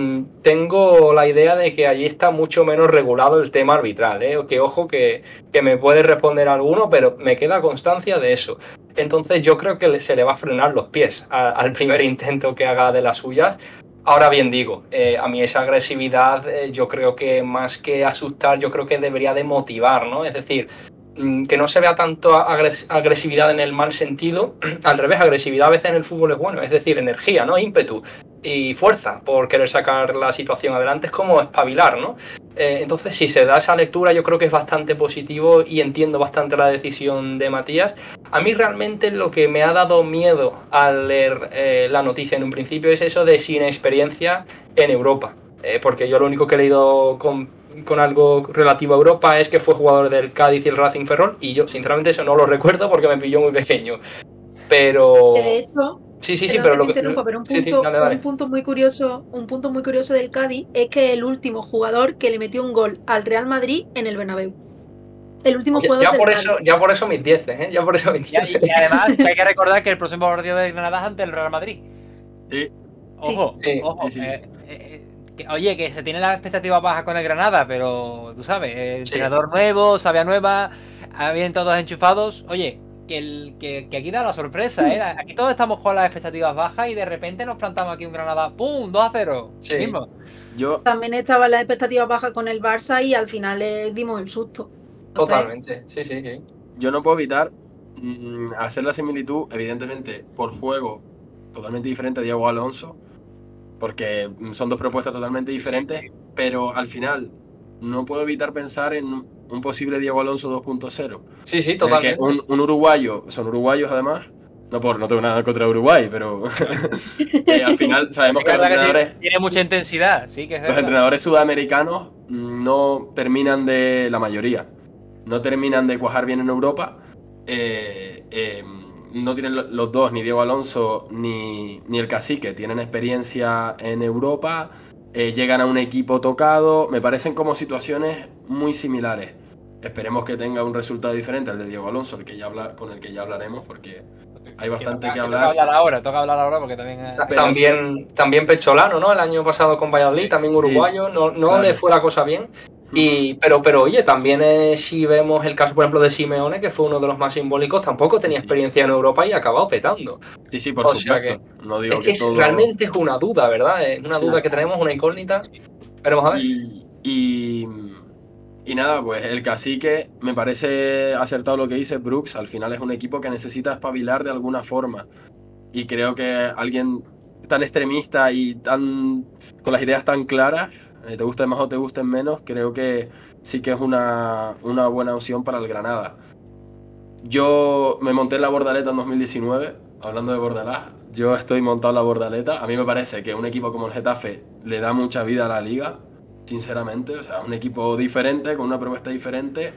tengo la idea de que allí está mucho menos regulado el tema arbitral, ¿eh? Que ojo que me puede responder alguno, pero me queda constancia de eso. Entonces yo creo que se le va a frenar los pies al primer intento que haga de las suyas. Ahora bien digo, a mí esa agresividad yo creo que más que asustar, yo creo que debería de motivar, ¿no? Es decir, que no se vea tanto agresividad en el mal sentido, al revés, agresividad a veces en el fútbol es bueno, es decir, energía, ¿no? Ímpetu y fuerza por querer sacar la situación adelante, es como espabilar, ¿no? Entonces, si se da esa lectura, yo creo que es bastante positivo y entiendo bastante la decisión de Matías. A mí realmente lo que me ha dado miedo al leer la noticia en un principio es eso de sin experiencia en Europa, porque yo lo único que he leído con algo relativo a Europa es que fue jugador del Cádiz y el Racing Ferrol, y yo sinceramente eso no lo recuerdo porque me pilló muy pequeño. Pero De hecho, sí, perdón pero que lo te que interrumpa, pero sí, dale. un punto muy curioso del Cádiz es que el último jugador que le metió un gol al Real Madrid en el Bernabéu. El último jugador del Cádiz. Ya por eso mis 10, ¿eh? Ya por eso mis 10. Y además hay que recordar que el próximo partido de Granada es ante el Real Madrid. Sí. Ojo, Sí. ojo. Sí. Oye, que se tiene las expectativas bajas con el Granada, pero tú sabes, Sí. entrenador nuevo, sabia nueva, bien todos enchufados. Oye, que aquí da la sorpresa, ¿eh? Aquí todos estamos con las expectativas bajas y de repente nos plantamos aquí un Granada, ¡pum! 2-0. Sí. Mismo. Yo, También estaban las expectativas bajas con el Barça y al final le dimos el susto. Entonces, Totalmente, sí. yo no puedo evitar hacer la similitud, evidentemente, por juego totalmente diferente a Diego Alonso, porque son dos propuestas totalmente diferentes, pero al final no puedo evitar pensar en un posible Diego Alonso 2.0. Sí, En el que totalmente. un uruguayo, son uruguayos además, no tengo nada contra Uruguay, pero al final sabemos Es que los verdad que entrenadores, tiene mucha intensidad, sí que es los verdad. entrenadores sudamericanos no terminan de, la mayoría, no terminan de cuajar bien en Europa. No tienen los dos, ni Diego Alonso ni el Cacique, tienen experiencia en Europa, llegan a un equipo tocado, me parecen como situaciones muy similares. Esperemos que tenga un resultado diferente al de Diego Alonso, con el que ya hablaremos, porque hay bastante que hablar. Toca hablar ahora porque también... También Pecholano, ¿no? El año pasado con Valladolid, también uruguayo, no claro. le fue la cosa bien. Pero oye, también si vemos el caso, por ejemplo, de Simeone, que fue uno de los más simbólicos, tampoco tenía experiencia en Europa y ha acabado petando. Sí, por O sea supuesto. No digo Es que todo... realmente es una duda, ¿verdad? Es una Sí. duda que tenemos, una incógnita. Veremos a ver. Y nada, pues el Cacique me parece acertado lo que dice Brooks. Al final es un equipo que necesita espabilar de alguna forma. Y creo que alguien tan extremista y tan con las ideas tan claras, te gusten más o te gusten menos, creo que sí que es una buena opción para el Granada. Yo me monté en la Bordaleta en 2019, hablando de Bordalás. Yo estoy montado en la Bordaleta. A mí me parece que un equipo como el Getafe le da mucha vida a la liga, sinceramente. O sea, un equipo diferente, con una propuesta diferente.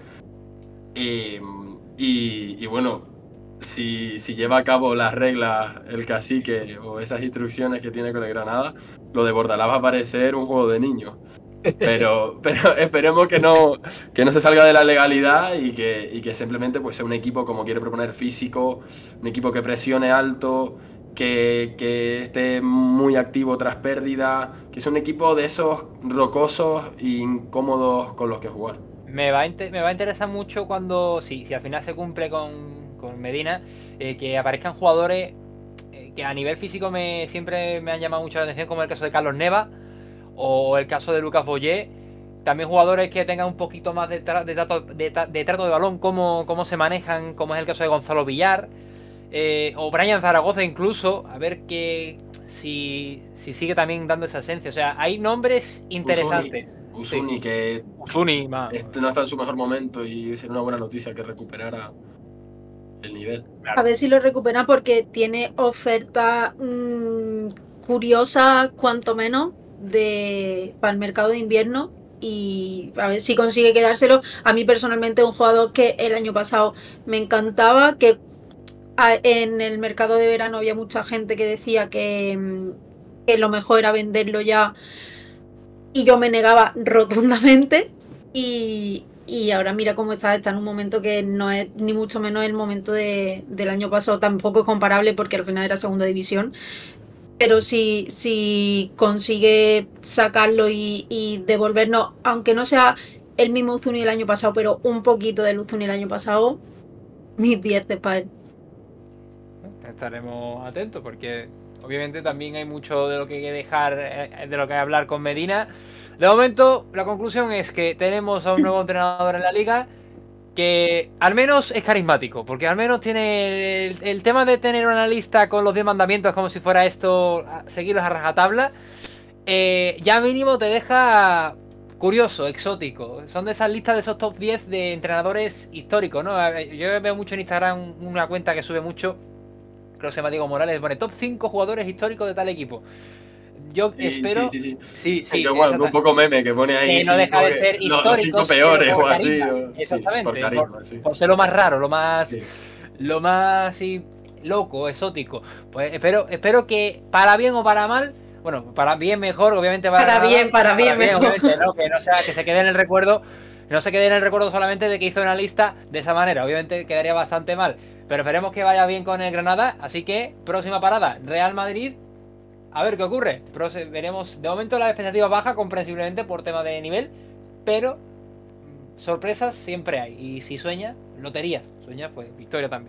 Y bueno, si lleva a cabo las reglas el Cacique o esas instrucciones que tiene con el Granada, lo de Bordalás va a parecer un juego de niños. Pero esperemos que no se salga de la legalidad y que simplemente pues sea un equipo como quiere proponer, físico, un equipo que presione alto, que esté muy activo tras pérdida, que es un equipo de esos rocosos e incómodos con los que jugar. Me va a interesar mucho cuando, si al final se cumple con Medina, que aparezcan jugadores que a nivel físico siempre me han llamado mucho la atención, como el caso de Carlos Neva o el caso de Lucas Boyé. También jugadores que tengan un poquito más de trato de balón, cómo se manejan, como es el caso de Gonzalo Villar, o Brian Zaragoza incluso, a ver si sigue también dando esa esencia. O sea, hay nombres interesantes. Usuni, que Usuni, no está en su mejor momento y sería una buena noticia que recuperara el nivel. A ver si lo recupera porque tiene oferta curiosa, cuanto menos, para el mercado de invierno y a ver si consigue quedárselo. A mí personalmente un jugador que el año pasado me encantaba, que en el mercado de verano había mucha gente que decía que lo mejor era venderlo ya y yo me negaba rotundamente y ahora mira cómo está en un momento que no es ni mucho menos el momento del año pasado, tampoco es comparable porque al final era segunda división, pero si consigue sacarlo y devolvernos, aunque no sea el mismo Uzuni el año pasado, pero un poquito del Uzuni el año pasado, mis 10 para él. Estaremos atentos porque obviamente también hay mucho de lo que hay que dejar, de lo que hay que hablar con Medina. De momento, la conclusión es que tenemos a un nuevo entrenador en la liga que al menos es carismático, porque al menos tiene el tema de tener una lista con los 10 mandamientos como si fuera esto, seguirlos a rajatabla, ya mínimo te deja curioso, exótico. Son de esas listas de esos top 10 de entrenadores históricos, ¿no? Yo veo mucho en Instagram una cuenta que sube mucho, creo que se llama Diego Morales, pone top 5 jugadores históricos de tal equipo. Yo espero. Sí. Igual, un poco meme que pone ahí. No deja de ser histórico. Los 5 peores o así. Exactamente. Por carisma, por ser lo más raro, lo más sí, loco, exótico. Pues espero que para bien o para mal. Bueno, para bien mejor, obviamente para bien mejor. ¿no? Que no sea que se quede en el recuerdo. No se quede en el recuerdo solamente de que hizo una lista de esa manera. Obviamente quedaría bastante mal. Pero esperemos que vaya bien con el Granada. Así que, próxima parada, Real Madrid. A ver qué ocurre. Veremos. De momento la expectativa baja, comprensiblemente, por tema de nivel. Pero sorpresas siempre hay. Y si sueñas, loterías. Sueñas, pues victoria también.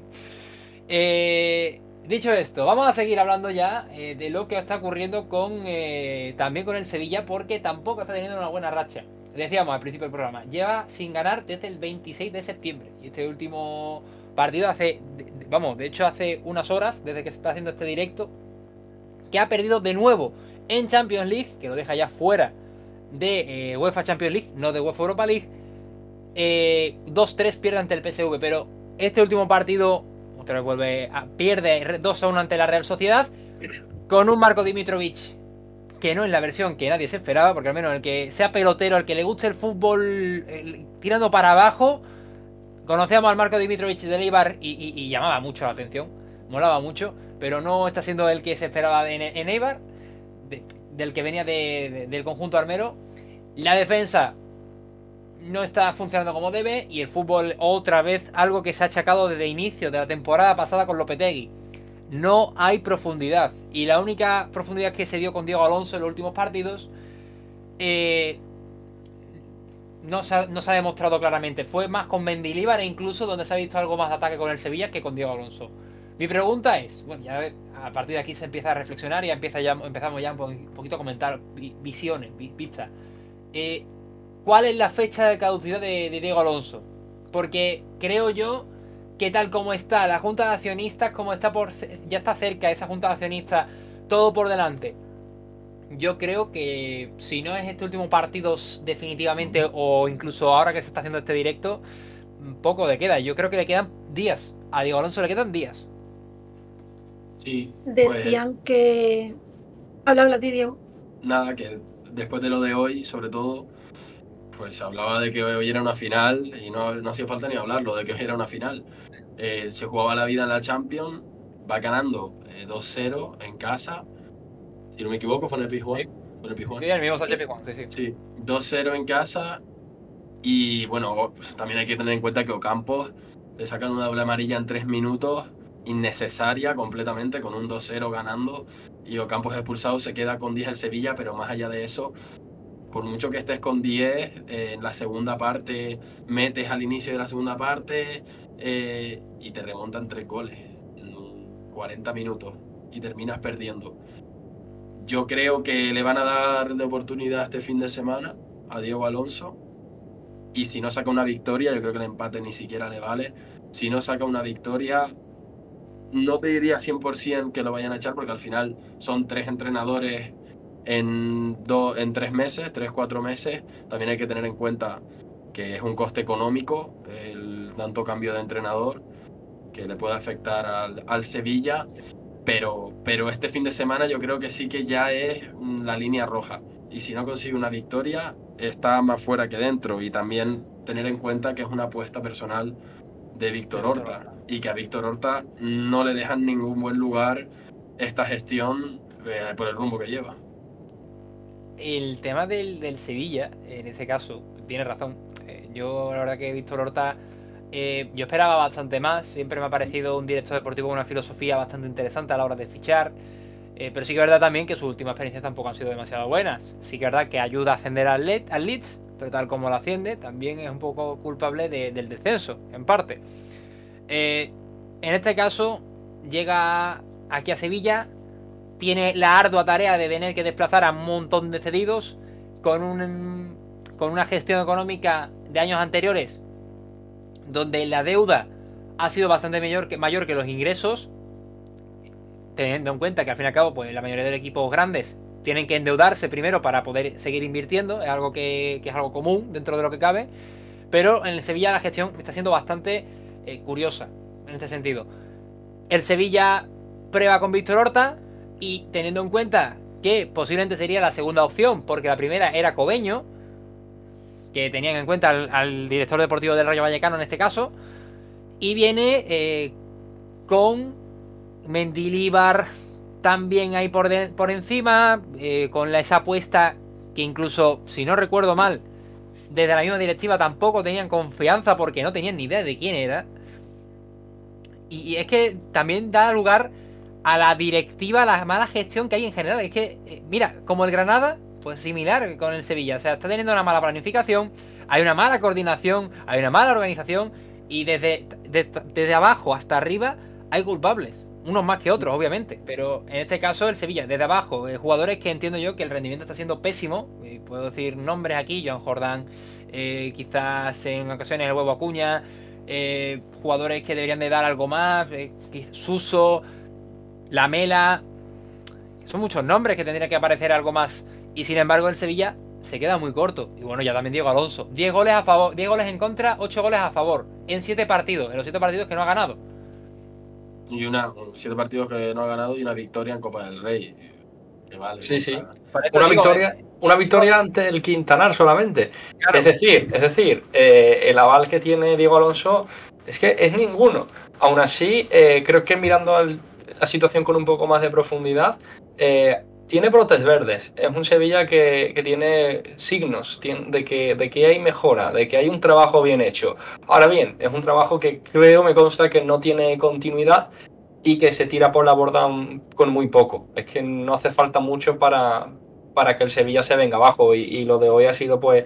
Dicho esto, vamos a seguir hablando ya de lo que está ocurriendo también con el Sevilla, porque tampoco está teniendo una buena racha. Decíamos al principio del programa, lleva sin ganar desde el 26 de septiembre. Y este último partido de hecho hace unas horas, desde que se está haciendo este directo, que ha perdido de nuevo en Champions League, que lo deja ya fuera de UEFA Champions League, no de UEFA Europa League. 2-3 pierde ante el PSV, pero este último partido otra vez pierde 2-1 ante la Real Sociedad, con un Marko Dimitrovic que no es la versión que nadie se esperaba, porque al menos el que sea pelotero, el que le guste el fútbol tirando para abajo, conocíamos al Marko Dimitrovic del Eibar y llamaba mucho la atención, molaba mucho, pero no está siendo el que se esperaba en Eibar, del que venía del conjunto armero. La defensa no está funcionando como debe y el fútbol otra vez algo que se ha achacado desde inicio de la temporada pasada con Lopetegui. No hay profundidad y la única profundidad que se dio con Diego Alonso en los últimos partidos no se ha demostrado claramente. Fue más con Mendilibar e incluso donde se ha visto algo más de ataque con el Sevilla que con Diego Alonso. Mi pregunta es, bueno, ya a partir de aquí se empieza a reflexionar y empezamos ya un poquito a comentar visiones, pistas. ¿Cuál es la fecha de caducidad de Diego Alonso? Porque creo yo que tal como está la Junta de Accionistas, como ya está cerca esa Junta de Accionistas, todo por delante. Yo creo que si no es este último partido definitivamente, o incluso ahora que se está haciendo este directo, poco le queda. Yo creo que le quedan días. A Diego Alonso le quedan días. Sí. Decían que... Habla, Diego. Nada, que después de lo de hoy, sobre todo, pues se hablaba de que hoy era una final y no hacía falta ni hablarlo, de que hoy era una final. Se jugaba la vida en la Champions, va ganando 2-0 en casa. Si no me equivoco, fue en el Pizjuán. Sí, el mismo Sánchez Pizjuán, sí. Sí, 2-0 en casa. Y bueno, también hay que tener en cuenta que Ocampos le sacan una doble amarilla en 3 minutos, innecesaria completamente, con un 2-0 ganando. Y Ocampos expulsado, se queda con 10 el Sevilla, pero más allá de eso, por mucho que estés con 10, en la segunda parte metes al inicio de la segunda parte y te remontan 3 goles en 40 minutos y terminas perdiendo. Yo creo que le van a dar de oportunidad este fin de semana a Diego Alonso. Y si no saca una victoria, yo creo que el empate ni siquiera le vale. Si no saca una victoria, no te diría 100% que lo vayan a echar, porque al final son 3 entrenadores en 3 meses, 3-4 meses. También hay que tener en cuenta que es un coste económico el tanto cambio de entrenador, que le puede afectar al Sevilla. Pero este fin de semana yo creo que sí que ya es la línea roja. y si no consigue una victoria, está más fuera que dentro. Y también tener en cuenta que es una apuesta personal de Víctor Horta, y que a Víctor Horta no le dejan ningún buen lugar esta gestión por el rumbo que lleva. El tema del Sevilla, en este caso, tiene razón. Yo la verdad que Víctor Horta, yo esperaba bastante más. Siempre me ha parecido un director deportivo con una filosofía bastante interesante a la hora de fichar. Pero sí que es verdad también que sus últimas experiencias tampoco han sido demasiado buenas. Sí que es verdad que ayuda a ascender al Leeds, pero tal como lo asciende, también es un poco culpable del descenso, en parte. En este caso, llega aquí a Sevilla, tiene la ardua tarea de tener que desplazar a un montón de cedidos con una gestión económica de años anteriores donde la deuda ha sido bastante mayor que los ingresos, teniendo en cuenta que al fin y al cabo pues la mayoría de los equipos grandes tienen que endeudarse primero para poder seguir invirtiendo. Es algo que es algo común dentro de lo que cabe, pero en el Sevilla la gestión está siendo bastante curiosa en este sentido. El Sevilla prueba con Víctor Horta, y teniendo en cuenta que posiblemente sería la segunda opción, porque la primera era Cobeño, que tenían en cuenta al director deportivo del Rayo Vallecano en este caso, y viene con Mendilibar también ahí por encima, con esa apuesta que incluso, si no recuerdo mal, desde la misma directiva tampoco tenían confianza porque no tenían ni idea de quién era. Y es que también da lugar a la directiva, a la mala gestión que hay en general. Es que, mira, como el Granada, pues similar con el Sevilla. O sea, está teniendo una mala planificación, hay una mala coordinación, hay una mala organización, y desde abajo hasta arriba hay culpables. Unos más que otros, obviamente. Pero en este caso, el Sevilla, desde abajo, jugadores que entiendo yo que el rendimiento está siendo pésimo. Puedo decir nombres aquí: Joan Jordán, quizás en ocasiones el Huevo Acuña. Jugadores que deberían de dar algo más, Suso, Lamela, son muchos nombres que tendría que aparecer algo más, y sin embargo el Sevilla se queda muy corto. Y bueno, ya también Diego Alonso, 10 goles a favor, 10 goles en contra, 8 goles a favor en 7 partidos, en los 7 partidos que no ha ganado. Y 7 partidos que no ha ganado y una victoria en Copa del Rey. Que vale, sí, sí. Para... Una victoria ante el Quintanar solamente. Claro. Es decir, el aval que tiene Diego Alonso es que es ninguno. Aún así, creo que mirando la situación con un poco más de profundidad, tiene brotes verdes. Es un Sevilla que tiene signos de que hay mejora, de que hay un trabajo bien hecho. Ahora bien, es un trabajo que me consta que no tiene continuidad y que se tira por la borda con muy poco. Es que no hace falta mucho para que el Sevilla se venga abajo, y lo de hoy ha sido pues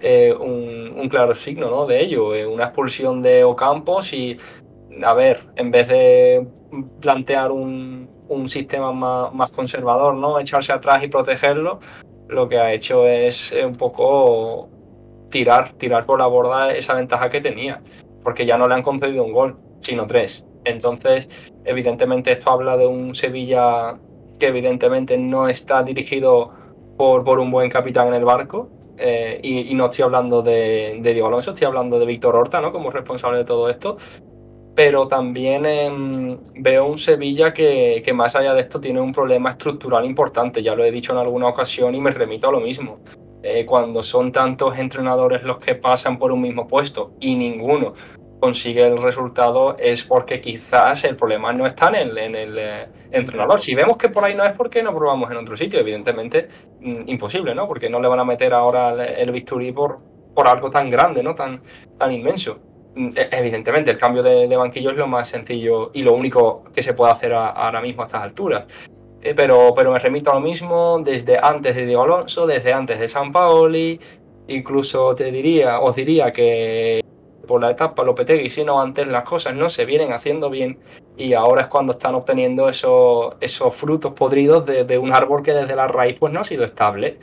un claro signo, ¿no?, de ello. Una expulsión de Ocampos y, a ver, en vez de plantear un sistema más conservador, ¿no?, echarse atrás y protegerlo, lo que ha hecho es un poco tirar por la borda esa ventaja que tenía, porque ya no le han concedido un gol, sino 3. Entonces, evidentemente esto habla de un Sevilla que evidentemente no está dirigido por un buen capitán en el barco, y no estoy hablando de Diego Alonso, estoy hablando de Víctor Horta, ¿no?, como responsable de todo esto. Pero también veo un Sevilla que más allá de esto tiene un problema estructural importante. Ya lo he dicho en alguna ocasión y me remito a lo mismo. Cuando son tantos entrenadores los que pasan por un mismo puesto y ninguno consigue el resultado, es porque quizás el problema no está en el entrenador. Si vemos que por ahí no es, porque no probamos en otro sitio. Evidentemente, imposible, ¿no? Porque no le van a meter ahora el bisturí por algo tan grande, ¿no?, tan inmenso. Evidentemente el cambio de banquillo es lo más sencillo y lo único que se puede hacer ahora mismo a estas alturas. Pero me remito a lo mismo desde antes de Diego Alonso, desde antes de Sampaoli. Incluso os diría que por la etapa Lopetegui, si no antes, las cosas no se vienen haciendo bien, y ahora es cuando están obteniendo esos frutos podridos de un árbol que desde la raíz pues no ha sido estable.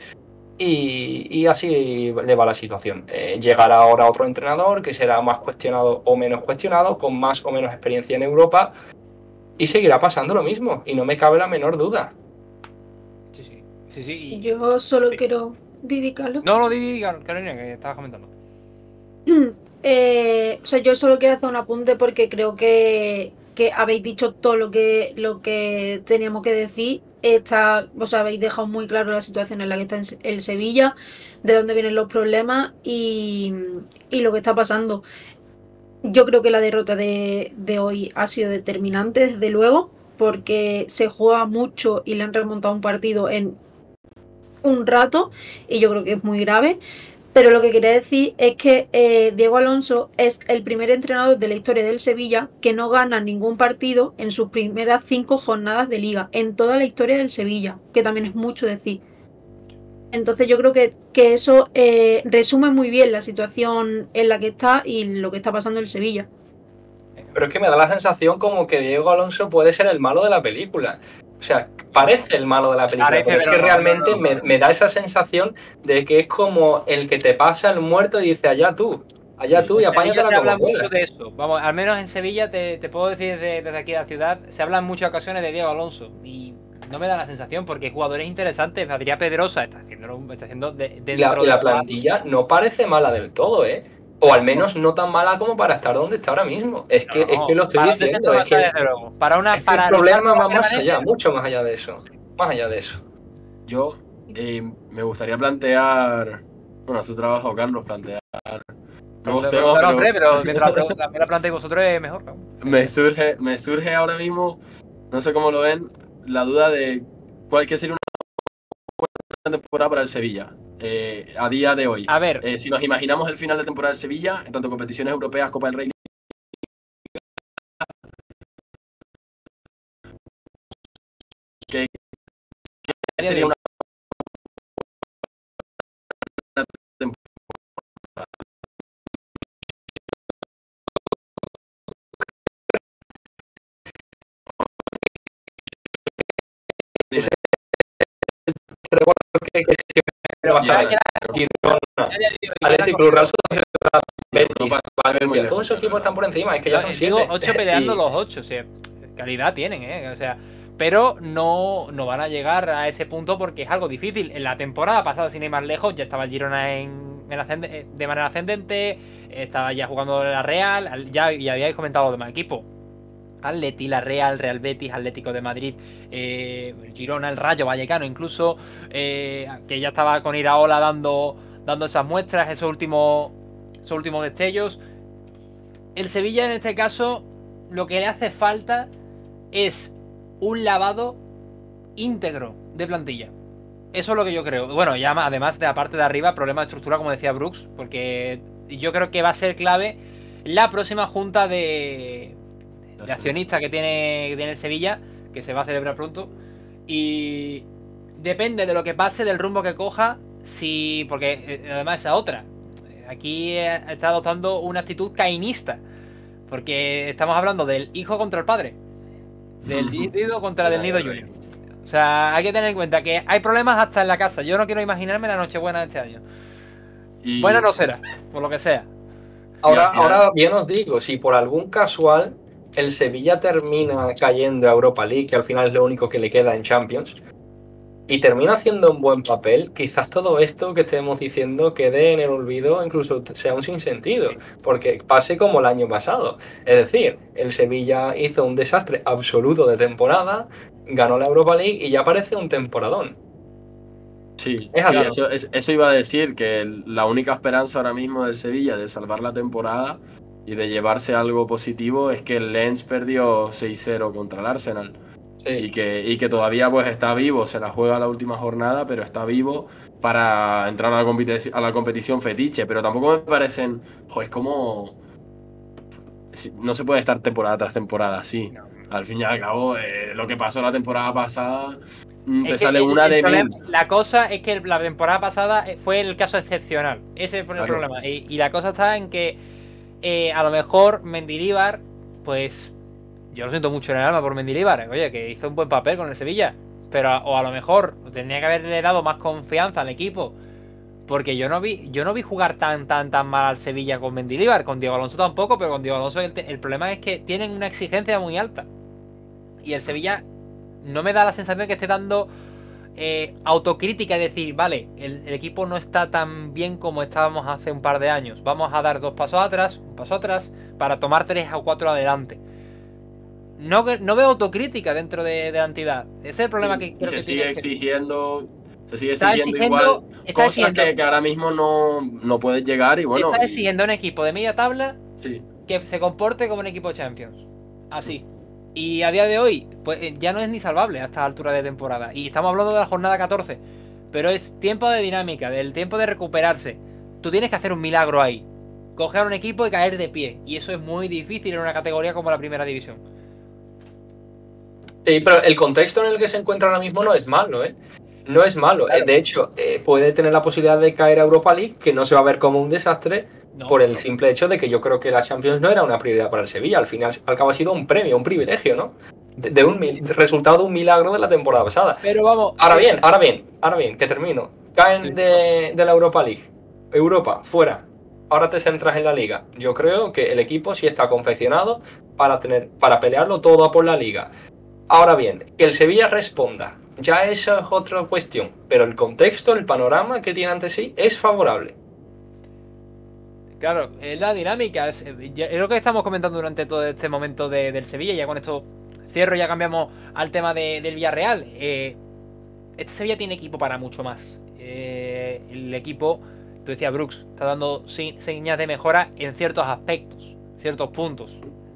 Y así le va la situación. Llegará ahora otro entrenador que será más cuestionado o menos cuestionado, con más o menos experiencia en Europa, y seguirá pasando lo mismo, y no me cabe la menor duda. Sí. Yo solo quiero dedicarlo. No, Carolina, que estabas comentando. O sea, yo solo quiero hacer un apunte porque creo que que habéis dicho todo lo que teníamos que decir. Os habéis dejado muy claro la situación en la que está el Sevilla, de dónde vienen los problemas y lo que está pasando. Yo creo que la derrota de hoy ha sido determinante, desde luego, porque se juega mucho y le han remontado un partido en un rato y yo creo que es muy grave. Pero lo que quería decir es que Diego Alonso es el primer entrenador de la historia del Sevilla que no gana ningún partido en sus primeras 5 jornadas de liga, en toda la historia del Sevilla, que también es mucho decir. Entonces yo creo que eso resume muy bien la situación en la que está y lo que está pasando en el Sevilla. Pero es que me da la sensación como que Diego Alonso puede ser el malo de la película. O sea, parece el malo de la película, Parece, pero es que pero no, realmente no. me da esa sensación de que es como el que te pasa el muerto y dice allá tú y En Sevilla apáñatela se habla como mucho puedas. de eso. Vamos, al menos en Sevilla te puedo decir desde aquí de la ciudad, se habla en muchas ocasiones de Diego Alonso y no me da la sensación porque jugadores interesantes, Adrián Pedrosa está haciendo Y la plantilla no parece mala del todo, ¿eh? O al menos no tan mala como para estar donde está ahora mismo. Es que lo estoy para diciendo. Es que, desde luego. Para una es que el para problema luchar por va la más allá, permanencia, mucho más allá de eso. Más allá de eso. Yo me gustaría plantear, bueno, tu trabajo, Carlos, plantear nuevos temas, no, hombre, pero mientras también la planteéis vosotros es mejor, ¿no? me surge ahora mismo, no sé cómo lo ven, la duda de cuál que sería una temporada para el Sevilla a día de hoy. A ver, Si nos imaginamos el final de temporada del Sevilla, en tanto competiciones europeas, Copa del Rey, ¿qué sería una Pero Ya, Atlético Club, Real Sociedad, Betis, Europa Valencia, muy lejos, todos esos equipos están por encima, es que ya son digo 7. 8 peleando los 8, o sea, calidad tienen, o sea, pero no van a llegar a ese punto porque es algo difícil. En la temporada pasada, sin ir más lejos, ya estaba el Girona de manera ascendente, estaba ya jugando la Real, ya habíais comentado los demás equipos. Atleti, la Real, Real Betis, Atlético de Madrid, el Girona, el Rayo Vallecano, incluso, que ya estaba con Iraola dando esas muestras, esos últimos destellos. El Sevilla en este caso lo que le hace falta es un lavado íntegro de plantilla. Eso es lo que yo creo. Bueno, ya además de la parte de arriba, problema de estructura, como decía Brooks, porque yo creo que va a ser clave la próxima junta de accionistas que tiene el Sevilla, que se va a celebrar pronto. Y depende de lo que pase, del rumbo que coja, porque además esa otra. Aquí está adoptando una actitud cainista, porque estamos hablando del hijo contra el padre, del nido contra del nido junior. O sea, hay que tener en cuenta que hay problemas hasta en la casa. Yo no quiero imaginarme la Nochebuena de este año. Buena no será, por lo que sea. Ahora bien os digo, si por algún casual el Sevilla termina cayendo a Europa League, que al final es lo único que le queda en Champions, y termina haciendo un buen papel, quizás todo esto que estemos diciendo quede en el olvido, incluso sea un sinsentido, porque pase como el año pasado. Es decir, el Sevilla hizo un desastre absoluto de temporada, ganó la Europa League y ya parece un temporadón. Sí, Es así. eso iba a decir, que la única esperanza ahora mismo del Sevilla de salvar la temporada y de llevarse algo positivo es que el Lens perdió 6-0 contra el Arsenal. Sí. Y que todavía pues está vivo, se la juega la última jornada, pero está vivo para entrar a la competición fetiche. Pero tampoco me parecen, es como... No se puede estar temporada tras temporada así. No. Al fin y al cabo, lo que pasó la temporada pasada, te sale una de mil. La cosa es que la temporada pasada fue el caso excepcional. Ese fue el problema. Y la cosa está en que a lo mejor Mendilibar, pues... Yo lo siento mucho en el alma por Mendilibar, oye, que hizo un buen papel con el Sevilla, pero a lo mejor tendría que haberle dado más confianza al equipo, porque yo no vi jugar tan mal al Sevilla con Mendilibar, con Diego Alonso tampoco, pero con Diego Alonso el problema es que tienen una exigencia muy alta, y el Sevilla no me da la sensación de que esté dando autocrítica y decir, vale, el equipo no está tan bien como estábamos hace un par de años, vamos a dar un paso atrás, para tomar 3 o 4 adelante. no veo autocrítica dentro de la entidad. Ese es el problema que Y creo se que sigue tiene. exigiendo, se sigue Está exigiendo exigiendo, igual está cosas exigiendo, que ahora mismo no puedes llegar y bueno, está exigiendo a un equipo de media tabla sí. que se comporte como un equipo Champions. Así. Y a día de hoy, pues ya no es ni salvable a esta altura de temporada. Y estamos hablando de la jornada 14. Pero es tiempo de dinámica, del tiempo de recuperarse. Tú tienes que hacer un milagro ahí. Coger a un equipo y caer de pie. Y eso es muy difícil en una categoría como la primera división. Sí, pero el contexto en el que se encuentra ahora mismo no es malo, ¿eh? No es malo. Claro. De hecho, puede tener la posibilidad de caer a Europa League, que no se va a ver como un desastre, No, por el no. simple hecho de que yo creo que la Champions no era una prioridad para el Sevilla. Al final, al cabo ha sido un premio, un privilegio, ¿no? De un resultado de un milagro de la temporada pasada. Pero vamos. Ahora bien, que termino. Caen de la Europa League. Europa, fuera. Ahora te centras en la liga. Yo creo que el equipo sí está confeccionado para pelearlo todo a por la liga. Ahora bien, que el Sevilla responda, ya esa es otra cuestión. Pero el contexto, el panorama que tiene ante sí es favorable. Claro, es la dinámica. Es lo que estamos comentando durante todo este momento del Sevilla. Ya con esto cierro, ya cambiamos al tema del Villarreal. Este Sevilla tiene equipo para mucho más. El equipo, tú decías, Brooks, está dando señas de mejora en ciertos aspectos, ciertos puntos.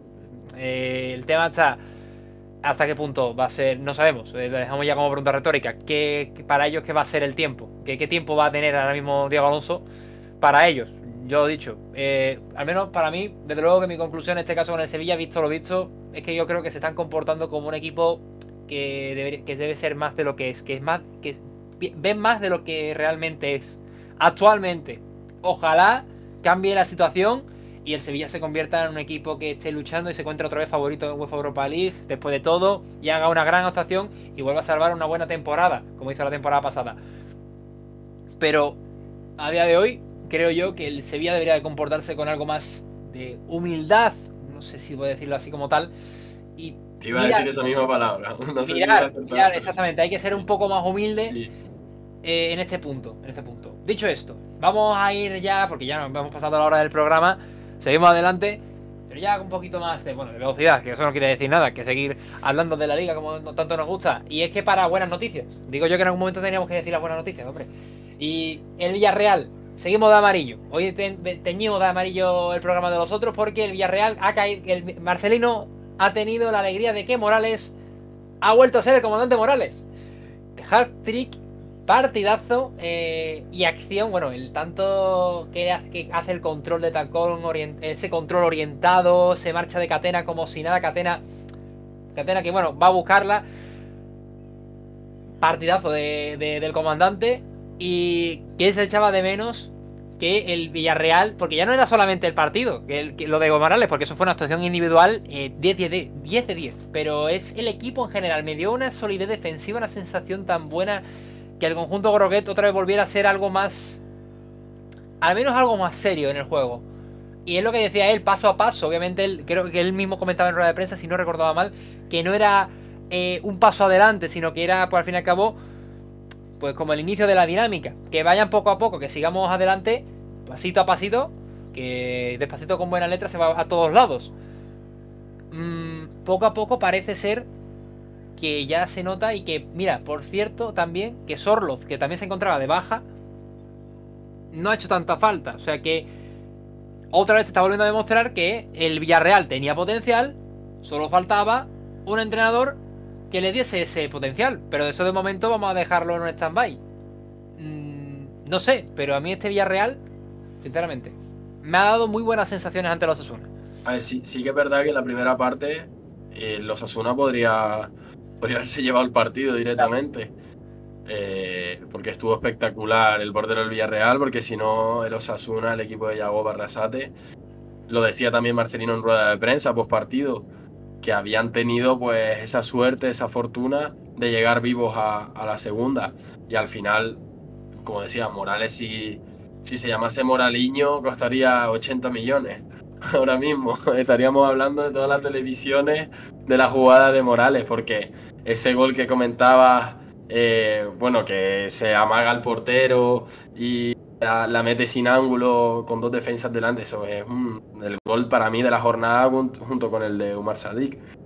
El tema está hasta qué punto va a ser, no sabemos. Lo dejamos ya como pregunta retórica. Para ellos, ¿qué va a ser el tiempo? ¿Qué tiempo va a tener ahora mismo Diego Alonso para ellos? Yo he dicho, al menos para mí, desde luego que mi conclusión en este caso con el Sevilla, visto lo visto, es que yo creo que se están comportando como un equipo que debe ser más de lo que es más, que ven más de lo que realmente es. Actualmente, ojalá cambie la situación y el Sevilla se convierta en un equipo que esté luchando y se encuentre otra vez favorito en UEFA Europa League después de todo y haga una gran actuación y vuelva a salvar una buena temporada, como hizo la temporada pasada. Pero a día de hoy creo yo que el Sevilla debería de comportarse con algo más de humildad, no sé si voy a decirlo así como tal, y Te iba a decir esa misma palabra. No sé si iba a acertar. mirar, exactamente, hay que ser un poco más humilde. Sí. En este punto. Dicho esto, vamos a ir ya, porque ya nos hemos pasado la hora del programa, seguimos adelante, pero ya con un poquito más de velocidad, que eso no quiere decir nada, que seguir hablando de la liga como tanto nos gusta. Y es que para buenas noticias, digo yo que en algún momento teníamos que decir las buenas noticias, hombre. Y el Villarreal, seguimos de amarillo. Hoy teñimos de amarillo el programa de los otros porque el Villarreal ha caído, el Marcelino ha tenido la alegría de que Morales ha vuelto a ser el comandante Morales. Hat-trick, partidazo y acción. Bueno, el tanto que hace el control de tacón, ese control orientado, se marcha de Catena como si nada. Catena que bueno, va a buscarla. Partidazo del comandante. Y que se echaba de menos que el Villarreal, porque ya no era solamente el partido, que lo de Morales, porque eso fue una actuación individual 10 de 10, pero es el equipo en general. Me dio una solidez defensiva, una sensación tan buena que el conjunto Groguet otra vez volviera a ser algo más, al menos algo más serio en el juego. Y es lo que decía él, paso a paso. Obviamente creo que él mismo comentaba en rueda de prensa, si no recordaba mal, que no era un paso adelante, sino que era, pues al fin y al cabo, pues como el inicio de la dinámica, que vayan poco a poco, que sigamos adelante, pasito a pasito, que despacito con buena letra se va a todos lados. Poco a poco parece ser que ya se nota y que, mira, por cierto, también que Sorloth, que también se encontraba de baja, no ha hecho tanta falta. O sea que otra vez se está volviendo a demostrar que el Villarreal tenía potencial, solo faltaba un entrenador que le diese ese potencial, pero eso de momento vamos a dejarlo en un stand-by. No sé, pero a mí este Villarreal, sinceramente, me ha dado muy buenas sensaciones ante los Osasuna. A ver, sí que es verdad que en la primera parte los Osasuna podría haberse llevado el partido directamente. Porque estuvo espectacular el portero del Villarreal, porque si no el Osasuna, el equipo de Yago Barrasate, lo decía también Marcelino en rueda de prensa post partido, que habían tenido pues esa suerte, esa fortuna de llegar vivos a la segunda. Y al final, como decía, Morales, si se llamase Moraliño, costaría 80 millones. Ahora mismo estaríamos hablando de todas las televisiones de la jugada de Morales, porque ese gol que comentabas, bueno, que se amaga al portero y la mete sin ángulo con dos defensas delante, eso es el gol para mí de la jornada junto con el de Umar Sadik.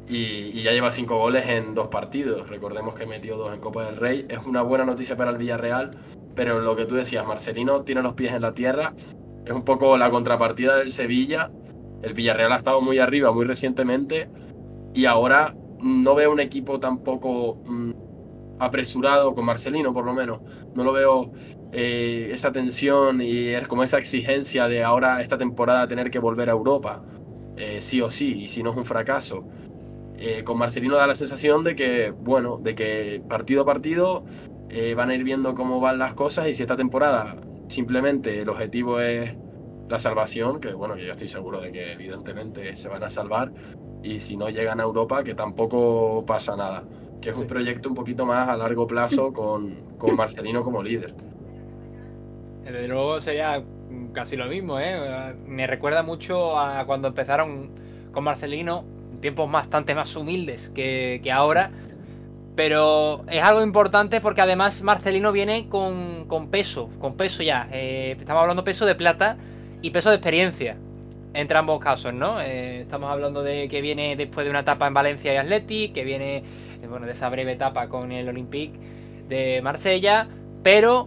y ya lleva 5 goles en 2 partidos. Recordemos que metió 2 en Copa del Rey. Es una buena noticia para el Villarreal, pero lo que tú decías, Marcelino tiene los pies en la tierra. Es un poco la contrapartida del Sevilla. El Villarreal ha estado muy arriba muy recientemente y ahora no veo un equipo tampoco apresurado con Marcelino, por lo menos. No lo veo esa tensión y es como esa exigencia de ahora esta temporada tener que volver a Europa, sí o sí, y si no es un fracaso. Con Marcelino da la sensación de que, bueno, de que partido a partido van a ir viendo cómo van las cosas y si esta temporada simplemente el objetivo es la salvación, que bueno, yo estoy seguro de que evidentemente se van a salvar, y si no llegan a Europa, que tampoco pasa nada, que es un proyecto un poquito más a largo plazo con Marcelino como líder. Desde luego sería casi lo mismo, ¿eh? Me recuerda mucho a cuando empezaron con Marcelino, tiempos bastante más humildes que ahora, pero es algo importante porque además Marcelino viene con peso ya. Estamos hablando peso de plata y peso de experiencia, entre ambos casos, ¿no? Estamos hablando de que viene después de una etapa en Valencia y Athletic, que viene, bueno, de esa breve etapa con el Olympique de Marsella, pero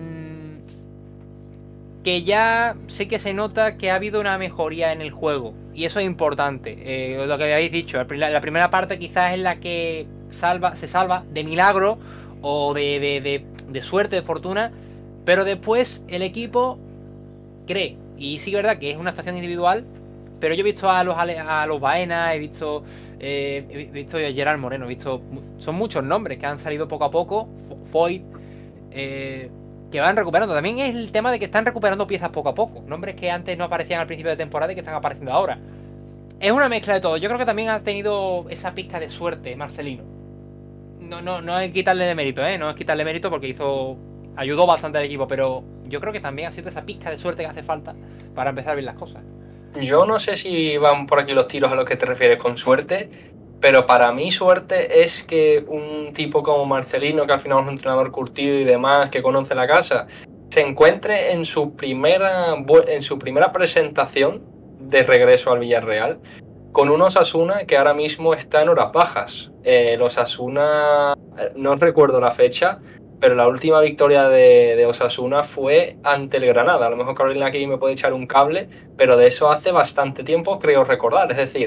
que ya sé que se nota que ha habido una mejoría en el juego y eso es importante. Lo que habéis dicho, la primera parte quizás es la que se salva de milagro o de suerte, de fortuna, pero después el equipo cree, y sí que es verdad que es una actuación individual, pero yo he visto a los Baena, he visto a Gerard Moreno, son muchos nombres que han salido poco a poco, Foyt, que van recuperando. También es el tema de que están recuperando piezas poco a poco, nombres que antes no aparecían al principio de temporada y que están apareciendo ahora. Es una mezcla de todo. Yo creo que también has tenido esa pizca de suerte, Marcelino. No es quitarle de mérito, no es quitarle mérito porque ayudó bastante al equipo, pero yo creo que también ha sido esa pizca de suerte que hace falta para empezar bien las cosas. Yo no sé si van por aquí los tiros a los que te refieres con suerte, pero para mí suerte es que un tipo como Marcelino, que al final es un entrenador curtido y demás, que conoce la casa, se encuentre en su primera presentación de regreso al Villarreal con un Osasuna que ahora mismo está en horas bajas. El Osasuna, no recuerdo la fecha, pero la última victoria de Osasuna fue ante el Granada. A lo mejor Carolina aquí me puede echar un cable, pero de eso hace bastante tiempo creo recordar. Es decir,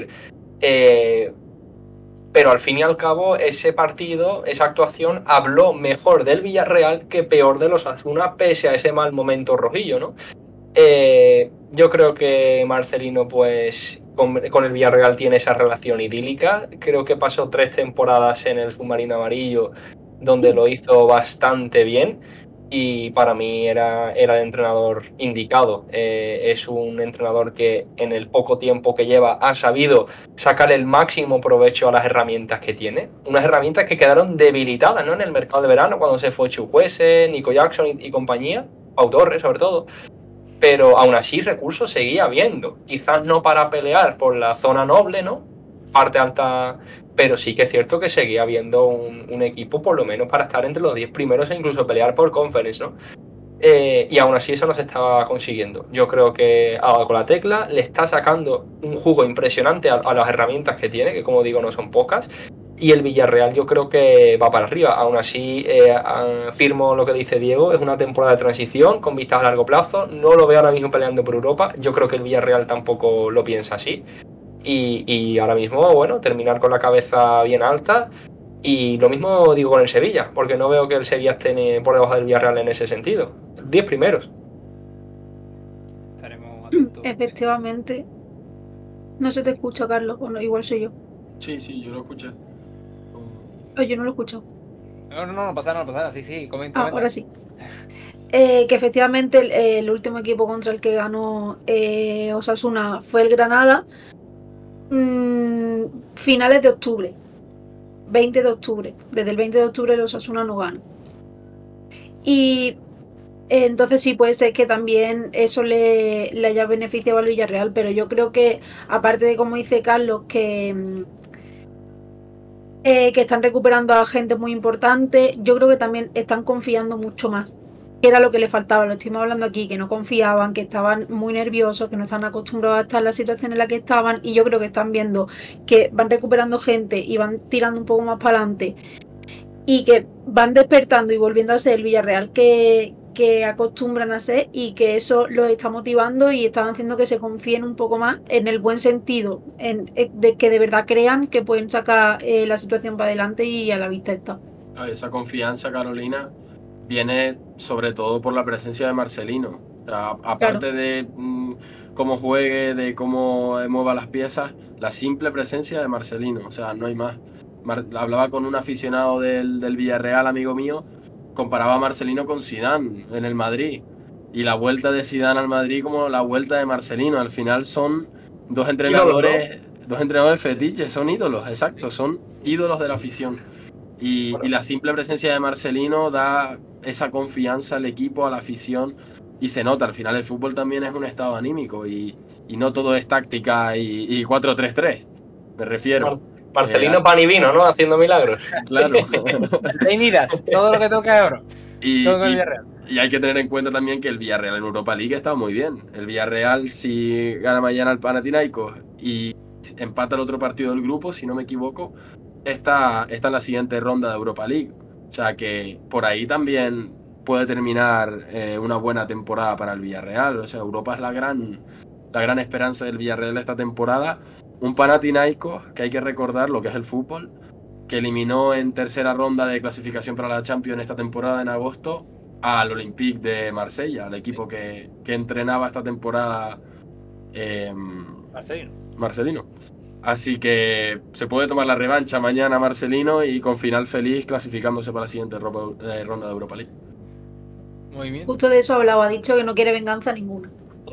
pero al fin y al cabo ese partido, esa actuación habló mejor del Villarreal que peor del Osasuna, pese a ese mal momento rojillo, ¿no? Yo creo que Marcelino pues con el Villarreal tiene esa relación idílica. Creo que pasó 3 temporadas en el submarino amarillo donde lo hizo bastante bien y para mí era el entrenador indicado. Es un entrenador que en el poco tiempo que lleva ha sabido sacar el máximo provecho a las herramientas que tiene, unas herramientas que quedaron debilitadas, ¿no?, en el mercado de verano cuando se fue Chukwueze, Nico Jackson y compañía, Pau Torres sobre todo, pero aún así recursos seguía habiendo, quizás no para pelear por la zona noble, ¿no?, parte alta, pero sí que es cierto que seguía habiendo un equipo por lo menos para estar entre los 10 primeros e incluso pelear por Conference, ¿no? Y aún así eso no se estaba consiguiendo. Yo creo que ha dado con la tecla, le está sacando un jugo impresionante a las herramientas que tiene, que como digo no son pocas, y el Villarreal yo creo que va para arriba. Aún así afirmo lo que dice Diego, es una temporada de transición con vistas a largo plazo, no lo veo ahora mismo peleando por Europa, yo creo que el Villarreal tampoco lo piensa así. Y ahora mismo, bueno, terminar con la cabeza bien alta. Y lo mismo digo con el Sevilla, porque no veo que el Sevilla esté por debajo del Villarreal en ese sentido. 10 primeros. Estaremos atentos. Efectivamente. No se te escucha, Carlos. Bueno, igual soy yo. Sí, yo lo escuché. Yo no lo he escuchado. No pasa nada. Sí, comenta. Ahora sí. Que efectivamente el último equipo contra el que ganó Osasuna fue el Granada. Finales de octubre. 20 de octubre. Desde el 20 de octubre el Osasuna no gana. Y entonces sí puede ser que también eso le haya beneficiado al Villarreal, pero yo creo que, aparte de como dice Carlos, que están recuperando a gente muy importante, yo creo que también están confiando mucho más que era lo que le faltaba. Lo estuvimos hablando aquí, que no confiaban, que estaban muy nerviosos, que no están acostumbrados a estar en la situación en la que estaban, y yo creo que están viendo que van recuperando gente y van tirando un poco más para adelante y que van despertando y volviendo a ser el Villarreal que acostumbran a ser, y que eso los está motivando y están haciendo que se confíen un poco más en el buen sentido, de que de verdad crean que pueden sacar la situación para adelante, y a la vista está. Esa confianza, Carolina, viene sobre todo por la presencia de Marcelino. O sea, aparte de cómo juegue, de cómo mueva las piezas, la simple presencia de Marcelino, o sea, no hay más. Hablaba con un aficionado del Villarreal, amigo mío, comparaba a Marcelino con Zidane en el Madrid, y la vuelta de Zidane al Madrid como la vuelta de Marcelino. Al final son dos entrenadores fetiches, son ídolos, exacto, son ídolos de la afición. Y la simple presencia de Marcelino da esa confianza al equipo, a la afición, y se nota. Al final el fútbol también es un estado anímico, y no todo es táctica y 4-3-3, me refiero. Marcelino pan y vino, ¿no? Haciendo milagros. Claro. Ahí miras, todo lo que toca es oro. Y hay que tener en cuenta también que el Villarreal en Europa League está muy bien. El Villarreal, si gana mañana al Panathinaikos y empata el otro partido del grupo, si no me equivoco, está en la siguiente ronda de Europa League. O sea que por ahí también puede terminar una buena temporada para el Villarreal. O sea, Europa es la gran esperanza del Villarreal esta temporada. Un Panathinaikos, que hay que recordar lo que es el fútbol, que eliminó en tercera ronda de clasificación para la Champions esta temporada en agosto al Olympique de Marsella, al equipo que entrenaba esta temporada Marcelino. Así que se puede tomar la revancha mañana Marcelino, y con final feliz clasificándose para la siguiente ronda de Europa League. Muy bien. Justo de eso hablaba, ha dicho que no quiere venganza ninguna.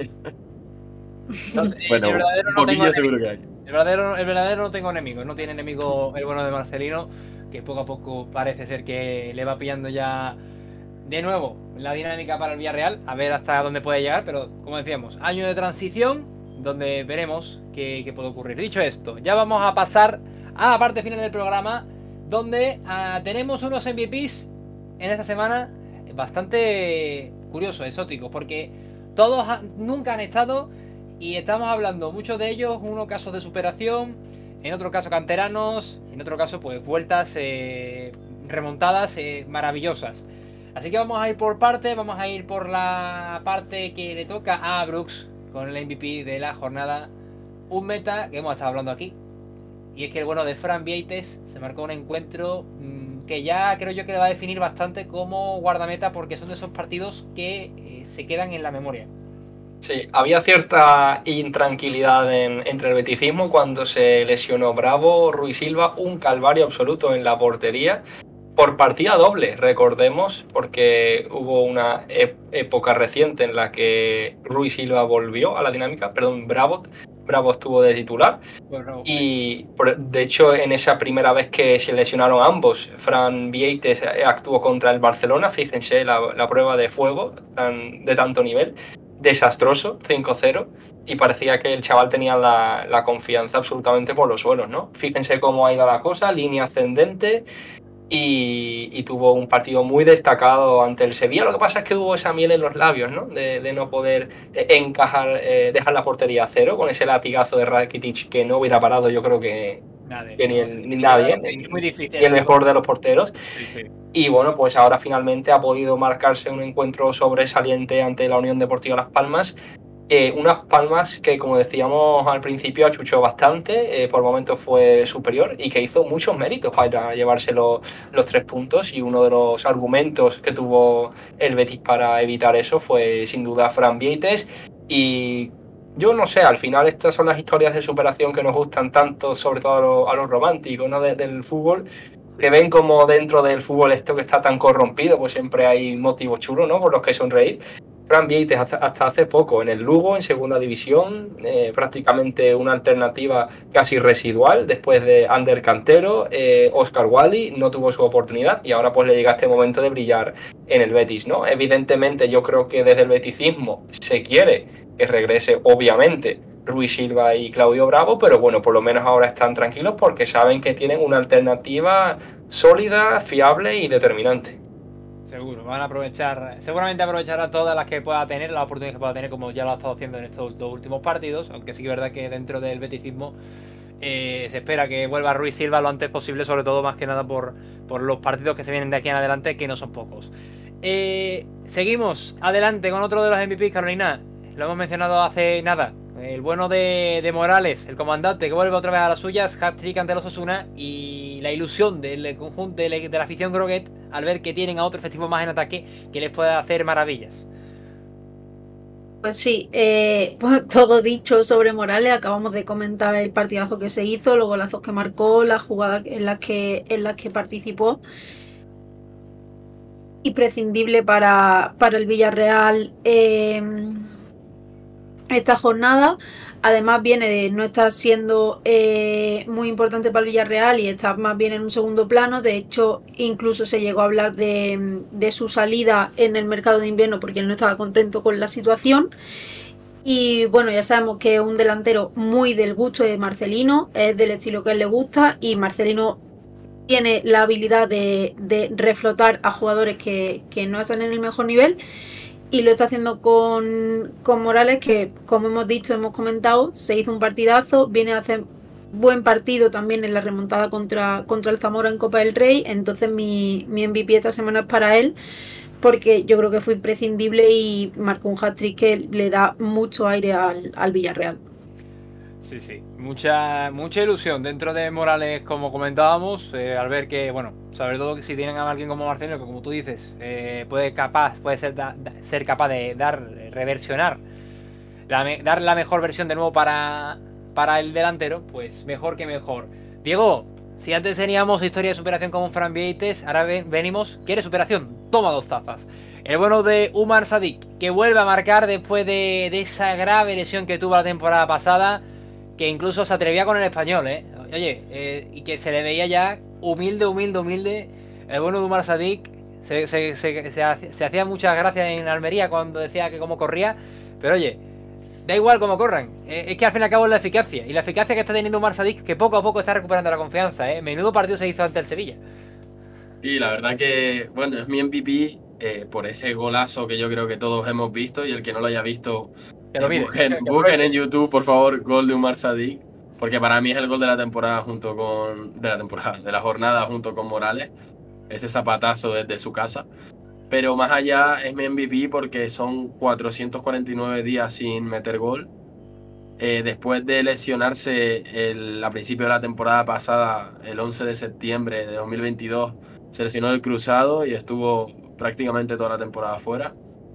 Bueno, un poquillo seguro que hay. El verdadero no tengo enemigos, no tiene enemigo el bueno de Marcelino, que poco a poco parece ser que le va pillando ya de nuevo la dinámica para el Villarreal, a ver hasta dónde puede llegar, pero como decíamos, año de transición donde veremos qué puede ocurrir. Dicho esto, ya vamos a pasar a la parte final del programa, donde tenemos unos MVPs en esta semana bastante curiosos, exóticos, porque todos nunca han estado. Y estamos hablando, muchos de ellos, uno casos de superación, en otro caso canteranos, en otro caso pues vueltas remontadas maravillosas. Así que vamos a ir por partes, vamos a ir por la parte que le toca a Brooks con el MVP de la jornada, un meta que hemos estado hablando aquí. Y es que el bueno de Fran Vieites se marcó un encuentro que ya creo yo que le va a definir bastante como guardameta, porque son de esos partidos que se quedan en la memoria. Sí, había cierta intranquilidad entre el beticismo cuando se lesionó Bravo, Ruiz Silva, un calvario absoluto en la portería, por partida doble, recordemos, porque hubo una época reciente en la que Ruiz Silva volvió a la dinámica, Bravo estuvo de titular, y de hecho en esa primera vez que se lesionaron ambos, Fran Vieites actuó contra el Barcelona, fíjense la prueba de fuego de tanto nivel. Desastroso, 5-0, y parecía que el chaval tenía la confianza absolutamente por los suelos, ¿no? Fíjense cómo ha ido la cosa, línea ascendente, y tuvo un partido muy destacado ante el Sevilla. Lo que pasa es que hubo esa miel en los labios, ¿no? De no poder encajar, dejar la portería a cero con ese latigazo de Rakitic que no hubiera parado, yo creo que ni nadie, muy difícil, ni el mejor de los porteros. Sí. Y bueno, pues ahora finalmente ha podido marcarse un encuentro sobresaliente ante la Unión Deportiva Las Palmas. Unas Palmas que, como decíamos al principio, achuchó bastante, por momentos fue superior y que hizo muchos méritos para llevarse los 3 puntos, y uno de los argumentos que tuvo el Betis para evitar eso fue sin duda Fran Vieites. Y yo no sé, al final estas son las historias de superación que nos gustan tanto, sobre todo a los románticos, ¿no? del fútbol, que ven como dentro del fútbol esto que está tan corrompido, pues siempre hay motivos chulos, ¿no? Por los que sonreír. Fran Vieites hasta hace poco en el Lugo, en segunda división, prácticamente una alternativa casi residual después de Ander Cantero, Oscar Wally no tuvo su oportunidad, y ahora pues le llega este momento de brillar en el Betis, ¿no? Evidentemente yo creo que desde el beticismo se quiere que regrese, obviamente, Ruiz Silva y Claudio Bravo, pero bueno, por lo menos ahora están tranquilos porque saben que tienen una alternativa sólida, fiable y determinante. Sí, Seguro, van a aprovechar, seguramente aprovechará todas las que pueda tener, las oportunidades que pueda tener, como ya lo ha estado haciendo en estos dos últimos partidos, aunque sí que es verdad que dentro del beticismo se espera que vuelva Ruiz Silva lo antes posible, sobre todo más que nada por los partidos que se vienen de aquí en adelante, que no son pocos. Seguimos adelante con otro de los MVP, Carolina, lo hemos mencionado hace nada. El bueno de Morales, el comandante que vuelve otra vez a las suyas, hat-trick ante los Osasuna, y la ilusión del conjunto de la afición groguet al ver que tienen a otro efectivo más en ataque que les puede hacer maravillas. Pues sí, pues todo dicho sobre Morales, acabamos de comentar el partidazo que se hizo, los golazos que marcó, las jugadas en las que participó. Imprescindible para el Villarreal esta jornada. Además viene de no estar siendo muy importante para el Villarreal y está más bien en un segundo plano. De hecho, incluso se llegó a hablar de su salida en el mercado de invierno porque él no estaba contento con la situación. Y bueno, ya sabemos que es un delantero muy del gusto de Marcelino, es del estilo que a él le gusta, y Marcelino tiene la habilidad de reflotar a jugadores que no están en el mejor nivel. Y lo está haciendo con Morales, que como hemos dicho, hemos comentado, se hizo un partidazo, viene a hacer buen partido también en la remontada contra el Zamora en Copa del Rey. Entonces mi MVP esta semana es para él, porque yo creo que fue imprescindible y marcó un hat-trick que le da mucho aire al Villarreal. Sí, sí, mucha ilusión dentro de Morales, como comentábamos, al ver que, bueno, sobre todo que si tienen a alguien como Marcelino, que como tú dices, puede ser capaz de reversionar, dar la mejor versión de nuevo para el delantero, pues mejor que mejor. Diego, si antes teníamos historia de superación como Fran Vieites, ahora venimos, ¿quiere superación? Toma 2 tazas. El bueno de Umar Sadik, que vuelve a marcar después de esa grave lesión que tuvo la temporada pasada, que incluso se atrevía con el Español, Oye, y que se le veía ya humilde. El bueno de Umar Sadik se hacía muchas gracias en Almería cuando decía que cómo corría, pero oye, da igual cómo corran, es que al fin y al cabo es la eficacia, y la eficacia que está teniendo Umar Sadik, que poco a poco está recuperando la confianza, Menudo partido se hizo ante el Sevilla. Sí, la verdad que, bueno, es mi MVP por ese golazo que yo creo que todos hemos visto, y el que no lo haya visto, busquen en YouTube, por favor, gol de Umar Sadik, porque para mí es el gol de la temporada de la jornada junto con Morales, ese zapatazo desde su casa. Pero más allá es mi MVP porque son 449 días sin meter gol. Después de lesionarse a principio de la temporada pasada, el 11 de septiembre de 2022, se lesionó el cruzado y estuvo prácticamente toda la temporada fuera.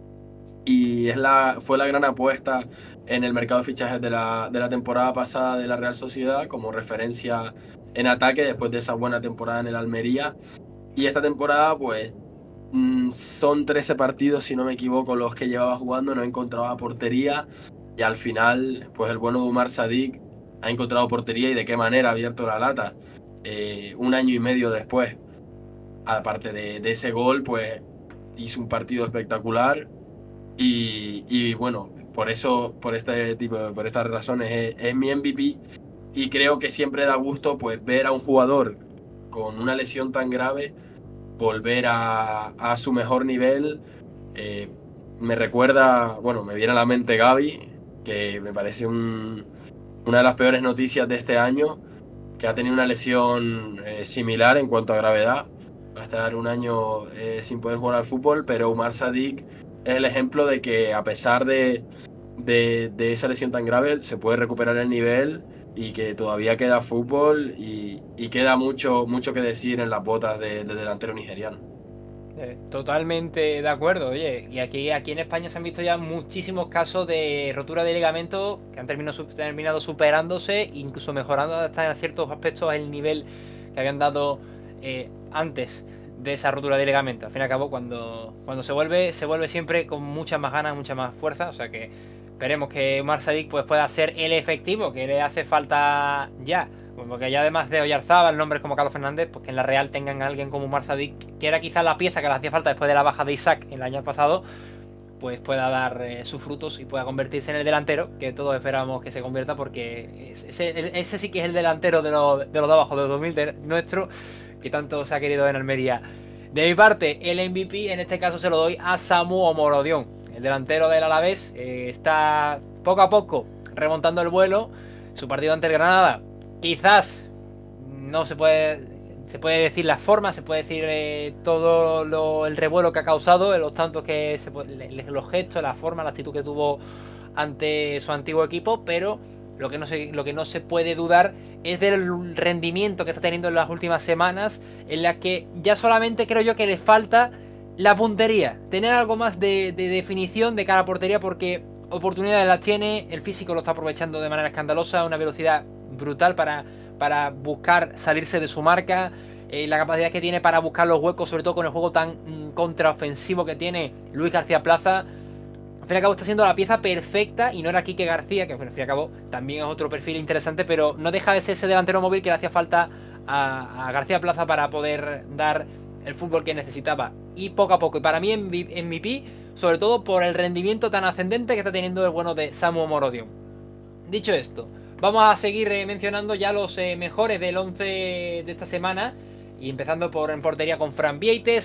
Y fue la gran apuesta en el mercado de fichajes de la temporada pasada de la Real Sociedad como referencia en ataque después de esa buena temporada en el Almería. Y esta temporada, pues, son 13 partidos, si no me equivoco, los que llevaba jugando, no encontraba portería. Y al final, pues el bueno de Umar Sadik ha encontrado portería, y de qué manera ha abierto la lata. 1 año y medio después, aparte de ese gol, pues hizo un partido espectacular. Y bueno, por estas razones es mi MVP, y creo que siempre da gusto pues ver a un jugador con una lesión tan grave volver a su mejor nivel. Me recuerda, bueno, me viene a la mente Gavi, que me parece una de las peores noticias de este año, que ha tenido una lesión similar en cuanto a gravedad. Va a estar 1 año sin poder jugar al fútbol, pero Umar Sadik es el ejemplo de que a pesar de esa lesión tan grave se puede recuperar el nivel, y que todavía queda fútbol y queda mucho que decir en las botas del delantero nigeriano. Totalmente de acuerdo, oye, y aquí en España se han visto ya muchísimos casos de rotura de ligamento que han terminado superándose, incluso mejorando hasta en ciertos aspectos el nivel que habían dado antes de esa rotura de ligamento. Al fin y al cabo, cuando se vuelve siempre con muchas más ganas, mucha más fuerza. O sea que esperemos que Umar Sadik pues pueda ser el efectivo que le hace falta ya. Porque ya además de Oyarzábal, nombres como Carlos Fernández, pues que en la Real tengan a alguien como Umar Sadik, que era quizás la pieza que le hacía falta después de la baja de Isaac el año pasado, pues pueda dar sus frutos y pueda convertirse en el delantero que todos esperamos que se convierta, porque ese sí que es el delantero de los de abajo, de 2000 nuestro, que tanto se ha querido en Almería. De mi parte, el MVP en este caso se lo doy a Samu Omorodion, el delantero del Alavés. Está poco a poco remontando el vuelo. Su partido ante el Granada, quizás no se puede decir la forma, se puede decir todo el revuelo que ha causado, los tantos los gestos, la forma, la actitud que tuvo ante su antiguo equipo, pero lo que no se puede dudar es del rendimiento que está teniendo en las últimas semanas, en las que ya solamente creo yo que le falta la puntería, tener algo más de definición de cara a portería, porque oportunidades las tiene, el físico lo está aprovechando de manera escandalosa, una velocidad brutal para buscar salirse de su marca, la capacidad que tiene para buscar los huecos, sobre todo con el juego tan contraofensivo que tiene Luis García Plaza. Al fin y al cabo está siendo la pieza perfecta, y no era Quique García, que al fin y al cabo también es otro perfil interesante, pero no deja de ser ese delantero móvil que le hacía falta a García Plaza para poder dar el fútbol que necesitaba. Y poco a poco, y para mí MVP, sobre todo por el rendimiento tan ascendente que está teniendo el bueno de Samu Omorodion. Dicho esto, vamos a seguir mencionando ya los mejores del 11 de esta semana, y empezando en portería con Fran Vieites,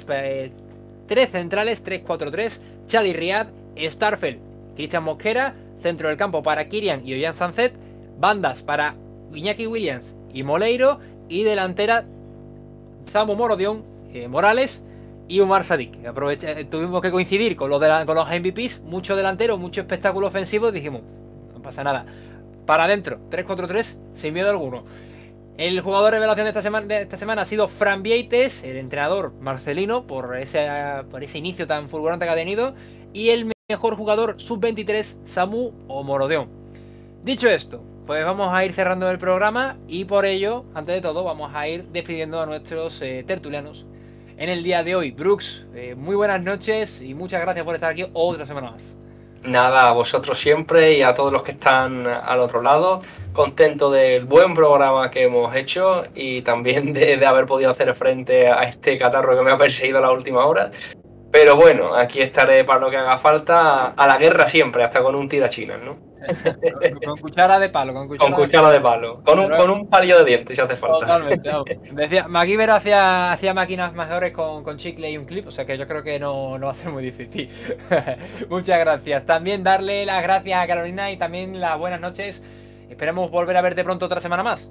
3 centrales, 3-4-3, Chadi Riad, Starfel, Cristian Mosquera, centro del campo para Kirian y Ollán Sanzet, bandas para Iñaki Williams y Moleiro, y delantera Samu Omorodion, Morales y Umar Sadik. Tuvimos que coincidir con los MVPs, mucho delantero, mucho espectáculo ofensivo, y dijimos, no pasa nada, para adentro, 3-4-3 sin miedo alguno. El jugador revelación de esta semana ha sido Fran Vieites, el entrenador Marcelino, por ese inicio tan fulgurante que ha tenido, y el mejor jugador sub-23, Samu Omorodion. Dicho esto, pues vamos a ir cerrando el programa, y por ello, antes de todo, vamos a ir despidiendo a nuestros tertulianos en el día de hoy. Brooks, muy buenas noches y muchas gracias por estar aquí otra semana más. Nada, a vosotros siempre y a todos los que están al otro lado. Contento del buen programa que hemos hecho, y también de haber podido hacer frente a este catarro que me ha perseguido a la última hora. Pero bueno, aquí estaré para lo que haga falta, a la guerra siempre, hasta con un tirachinas, ¿no? Con cuchara de palo. Con cuchara de palo. Con un palillo de dientes si hace falta. Totalmente. Decía, MacGyver hacía máquinas mejores con chicle y un clip, o sea que yo creo que no va a ser muy difícil. Muchas gracias. También darle las gracias a Carolina y también las buenas noches. Esperemos volver a verte pronto otra semana más.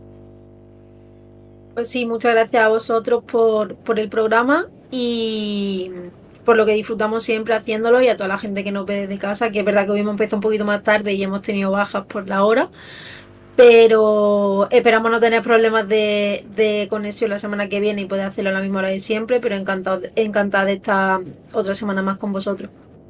Pues sí, muchas gracias a vosotros por el programa y por lo que disfrutamos siempre haciéndolo, y a toda la gente que nos ve desde casa, que es verdad que hoy hemos empezado un poquito más tarde y hemos tenido bajas por la hora, pero esperamos no tener problemas de conexión la semana que viene y poder hacerlo a la misma hora de siempre, pero encantada de estar otra semana más con vosotros.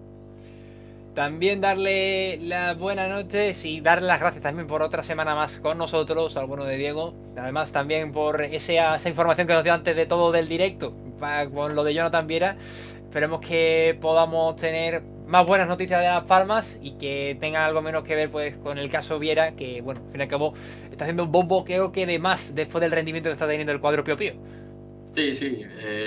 También darle las buenas noches y darle las gracias también por otra semana más con nosotros, al bueno de Diego. Además también por esa información que nos dio antes de todo del directo, con lo de Jonathan Viera. Esperemos que podamos tener más buenas noticias de Las Palmas y que tenga algo menos que ver pues con el caso Viera, que bueno, al fin y al cabo está haciendo un bombo, creo que de más después del rendimiento que está teniendo el cuadro Pío Pío. Sí,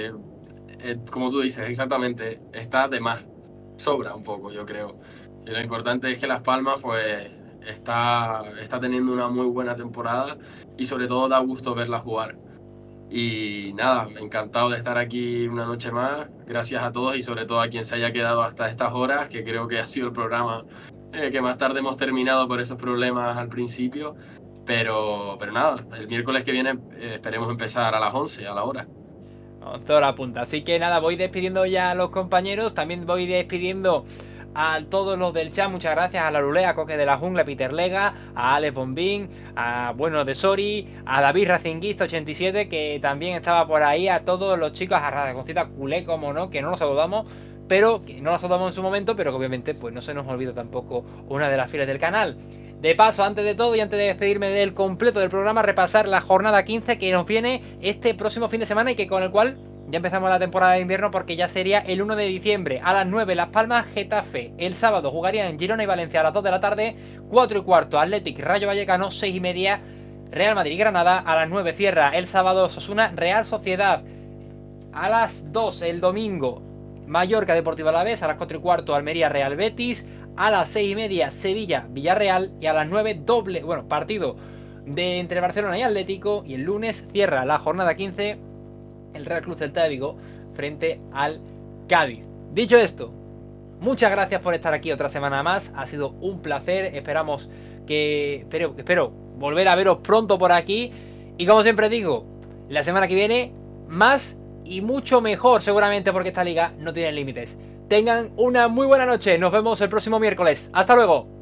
como tú dices, exactamente, está de más, sobra un poco, yo creo. Y lo importante es que Las Palmas pues está teniendo una muy buena temporada, y sobre todo da gusto verla jugar. Y nada, encantado de estar aquí una noche más. Gracias a todos, y sobre todo a quien se haya quedado hasta estas horas, que creo que ha sido el programa que más tarde hemos terminado por esos problemas al principio. Pero nada, el miércoles que viene esperemos empezar a las 11, a la hora. 11 horas punta. Así que nada, voy despidiendo ya a los compañeros. También voy despidiendo a todos los del chat. Muchas gracias a la Lulea, a Coque de la Jungla, a Peter Lega, a Alex Bombín, a Bueno de Sori, a David Racinguista 87, que también estaba por ahí, a todos los chicos, a Radaconcita Culé, como no, que no nos saludamos, pero que no nos saludamos en su momento, pero que obviamente pues no se nos olvida tampoco una de las fieles del canal. De paso, antes de todo y antes de despedirme del completo del programa, repasar la jornada 15 que nos viene este próximo fin de semana, y que con el cual ya empezamos la temporada de invierno, porque ya sería el 1 de diciembre a las 9 Las Palmas, Getafe. El sábado jugarían en Girona y Valencia a las 2 de la tarde, 4:15 Athletic Rayo Vallecano, 6:30 Real Madrid Granada, a las 9 cierra el sábado Osasuna Real Sociedad, a las 2 el domingo Mallorca Deportivo Alavés, a las 4:15 Almería Real Betis, a las 6:30 Sevilla Villarreal, y a las 9 partido entre Barcelona y Atlético. Y el lunes cierra la jornada 15 el Real Club Celta de Vigo frente al Cádiz. Dicho esto, muchas gracias por estar aquí otra semana más. Ha sido un placer. Espero volver a veros pronto por aquí. Y como siempre digo, la semana que viene más y mucho mejor seguramente, porque esta liga no tiene límites. Tengan una muy buena noche. Nos vemos el próximo miércoles. Hasta luego.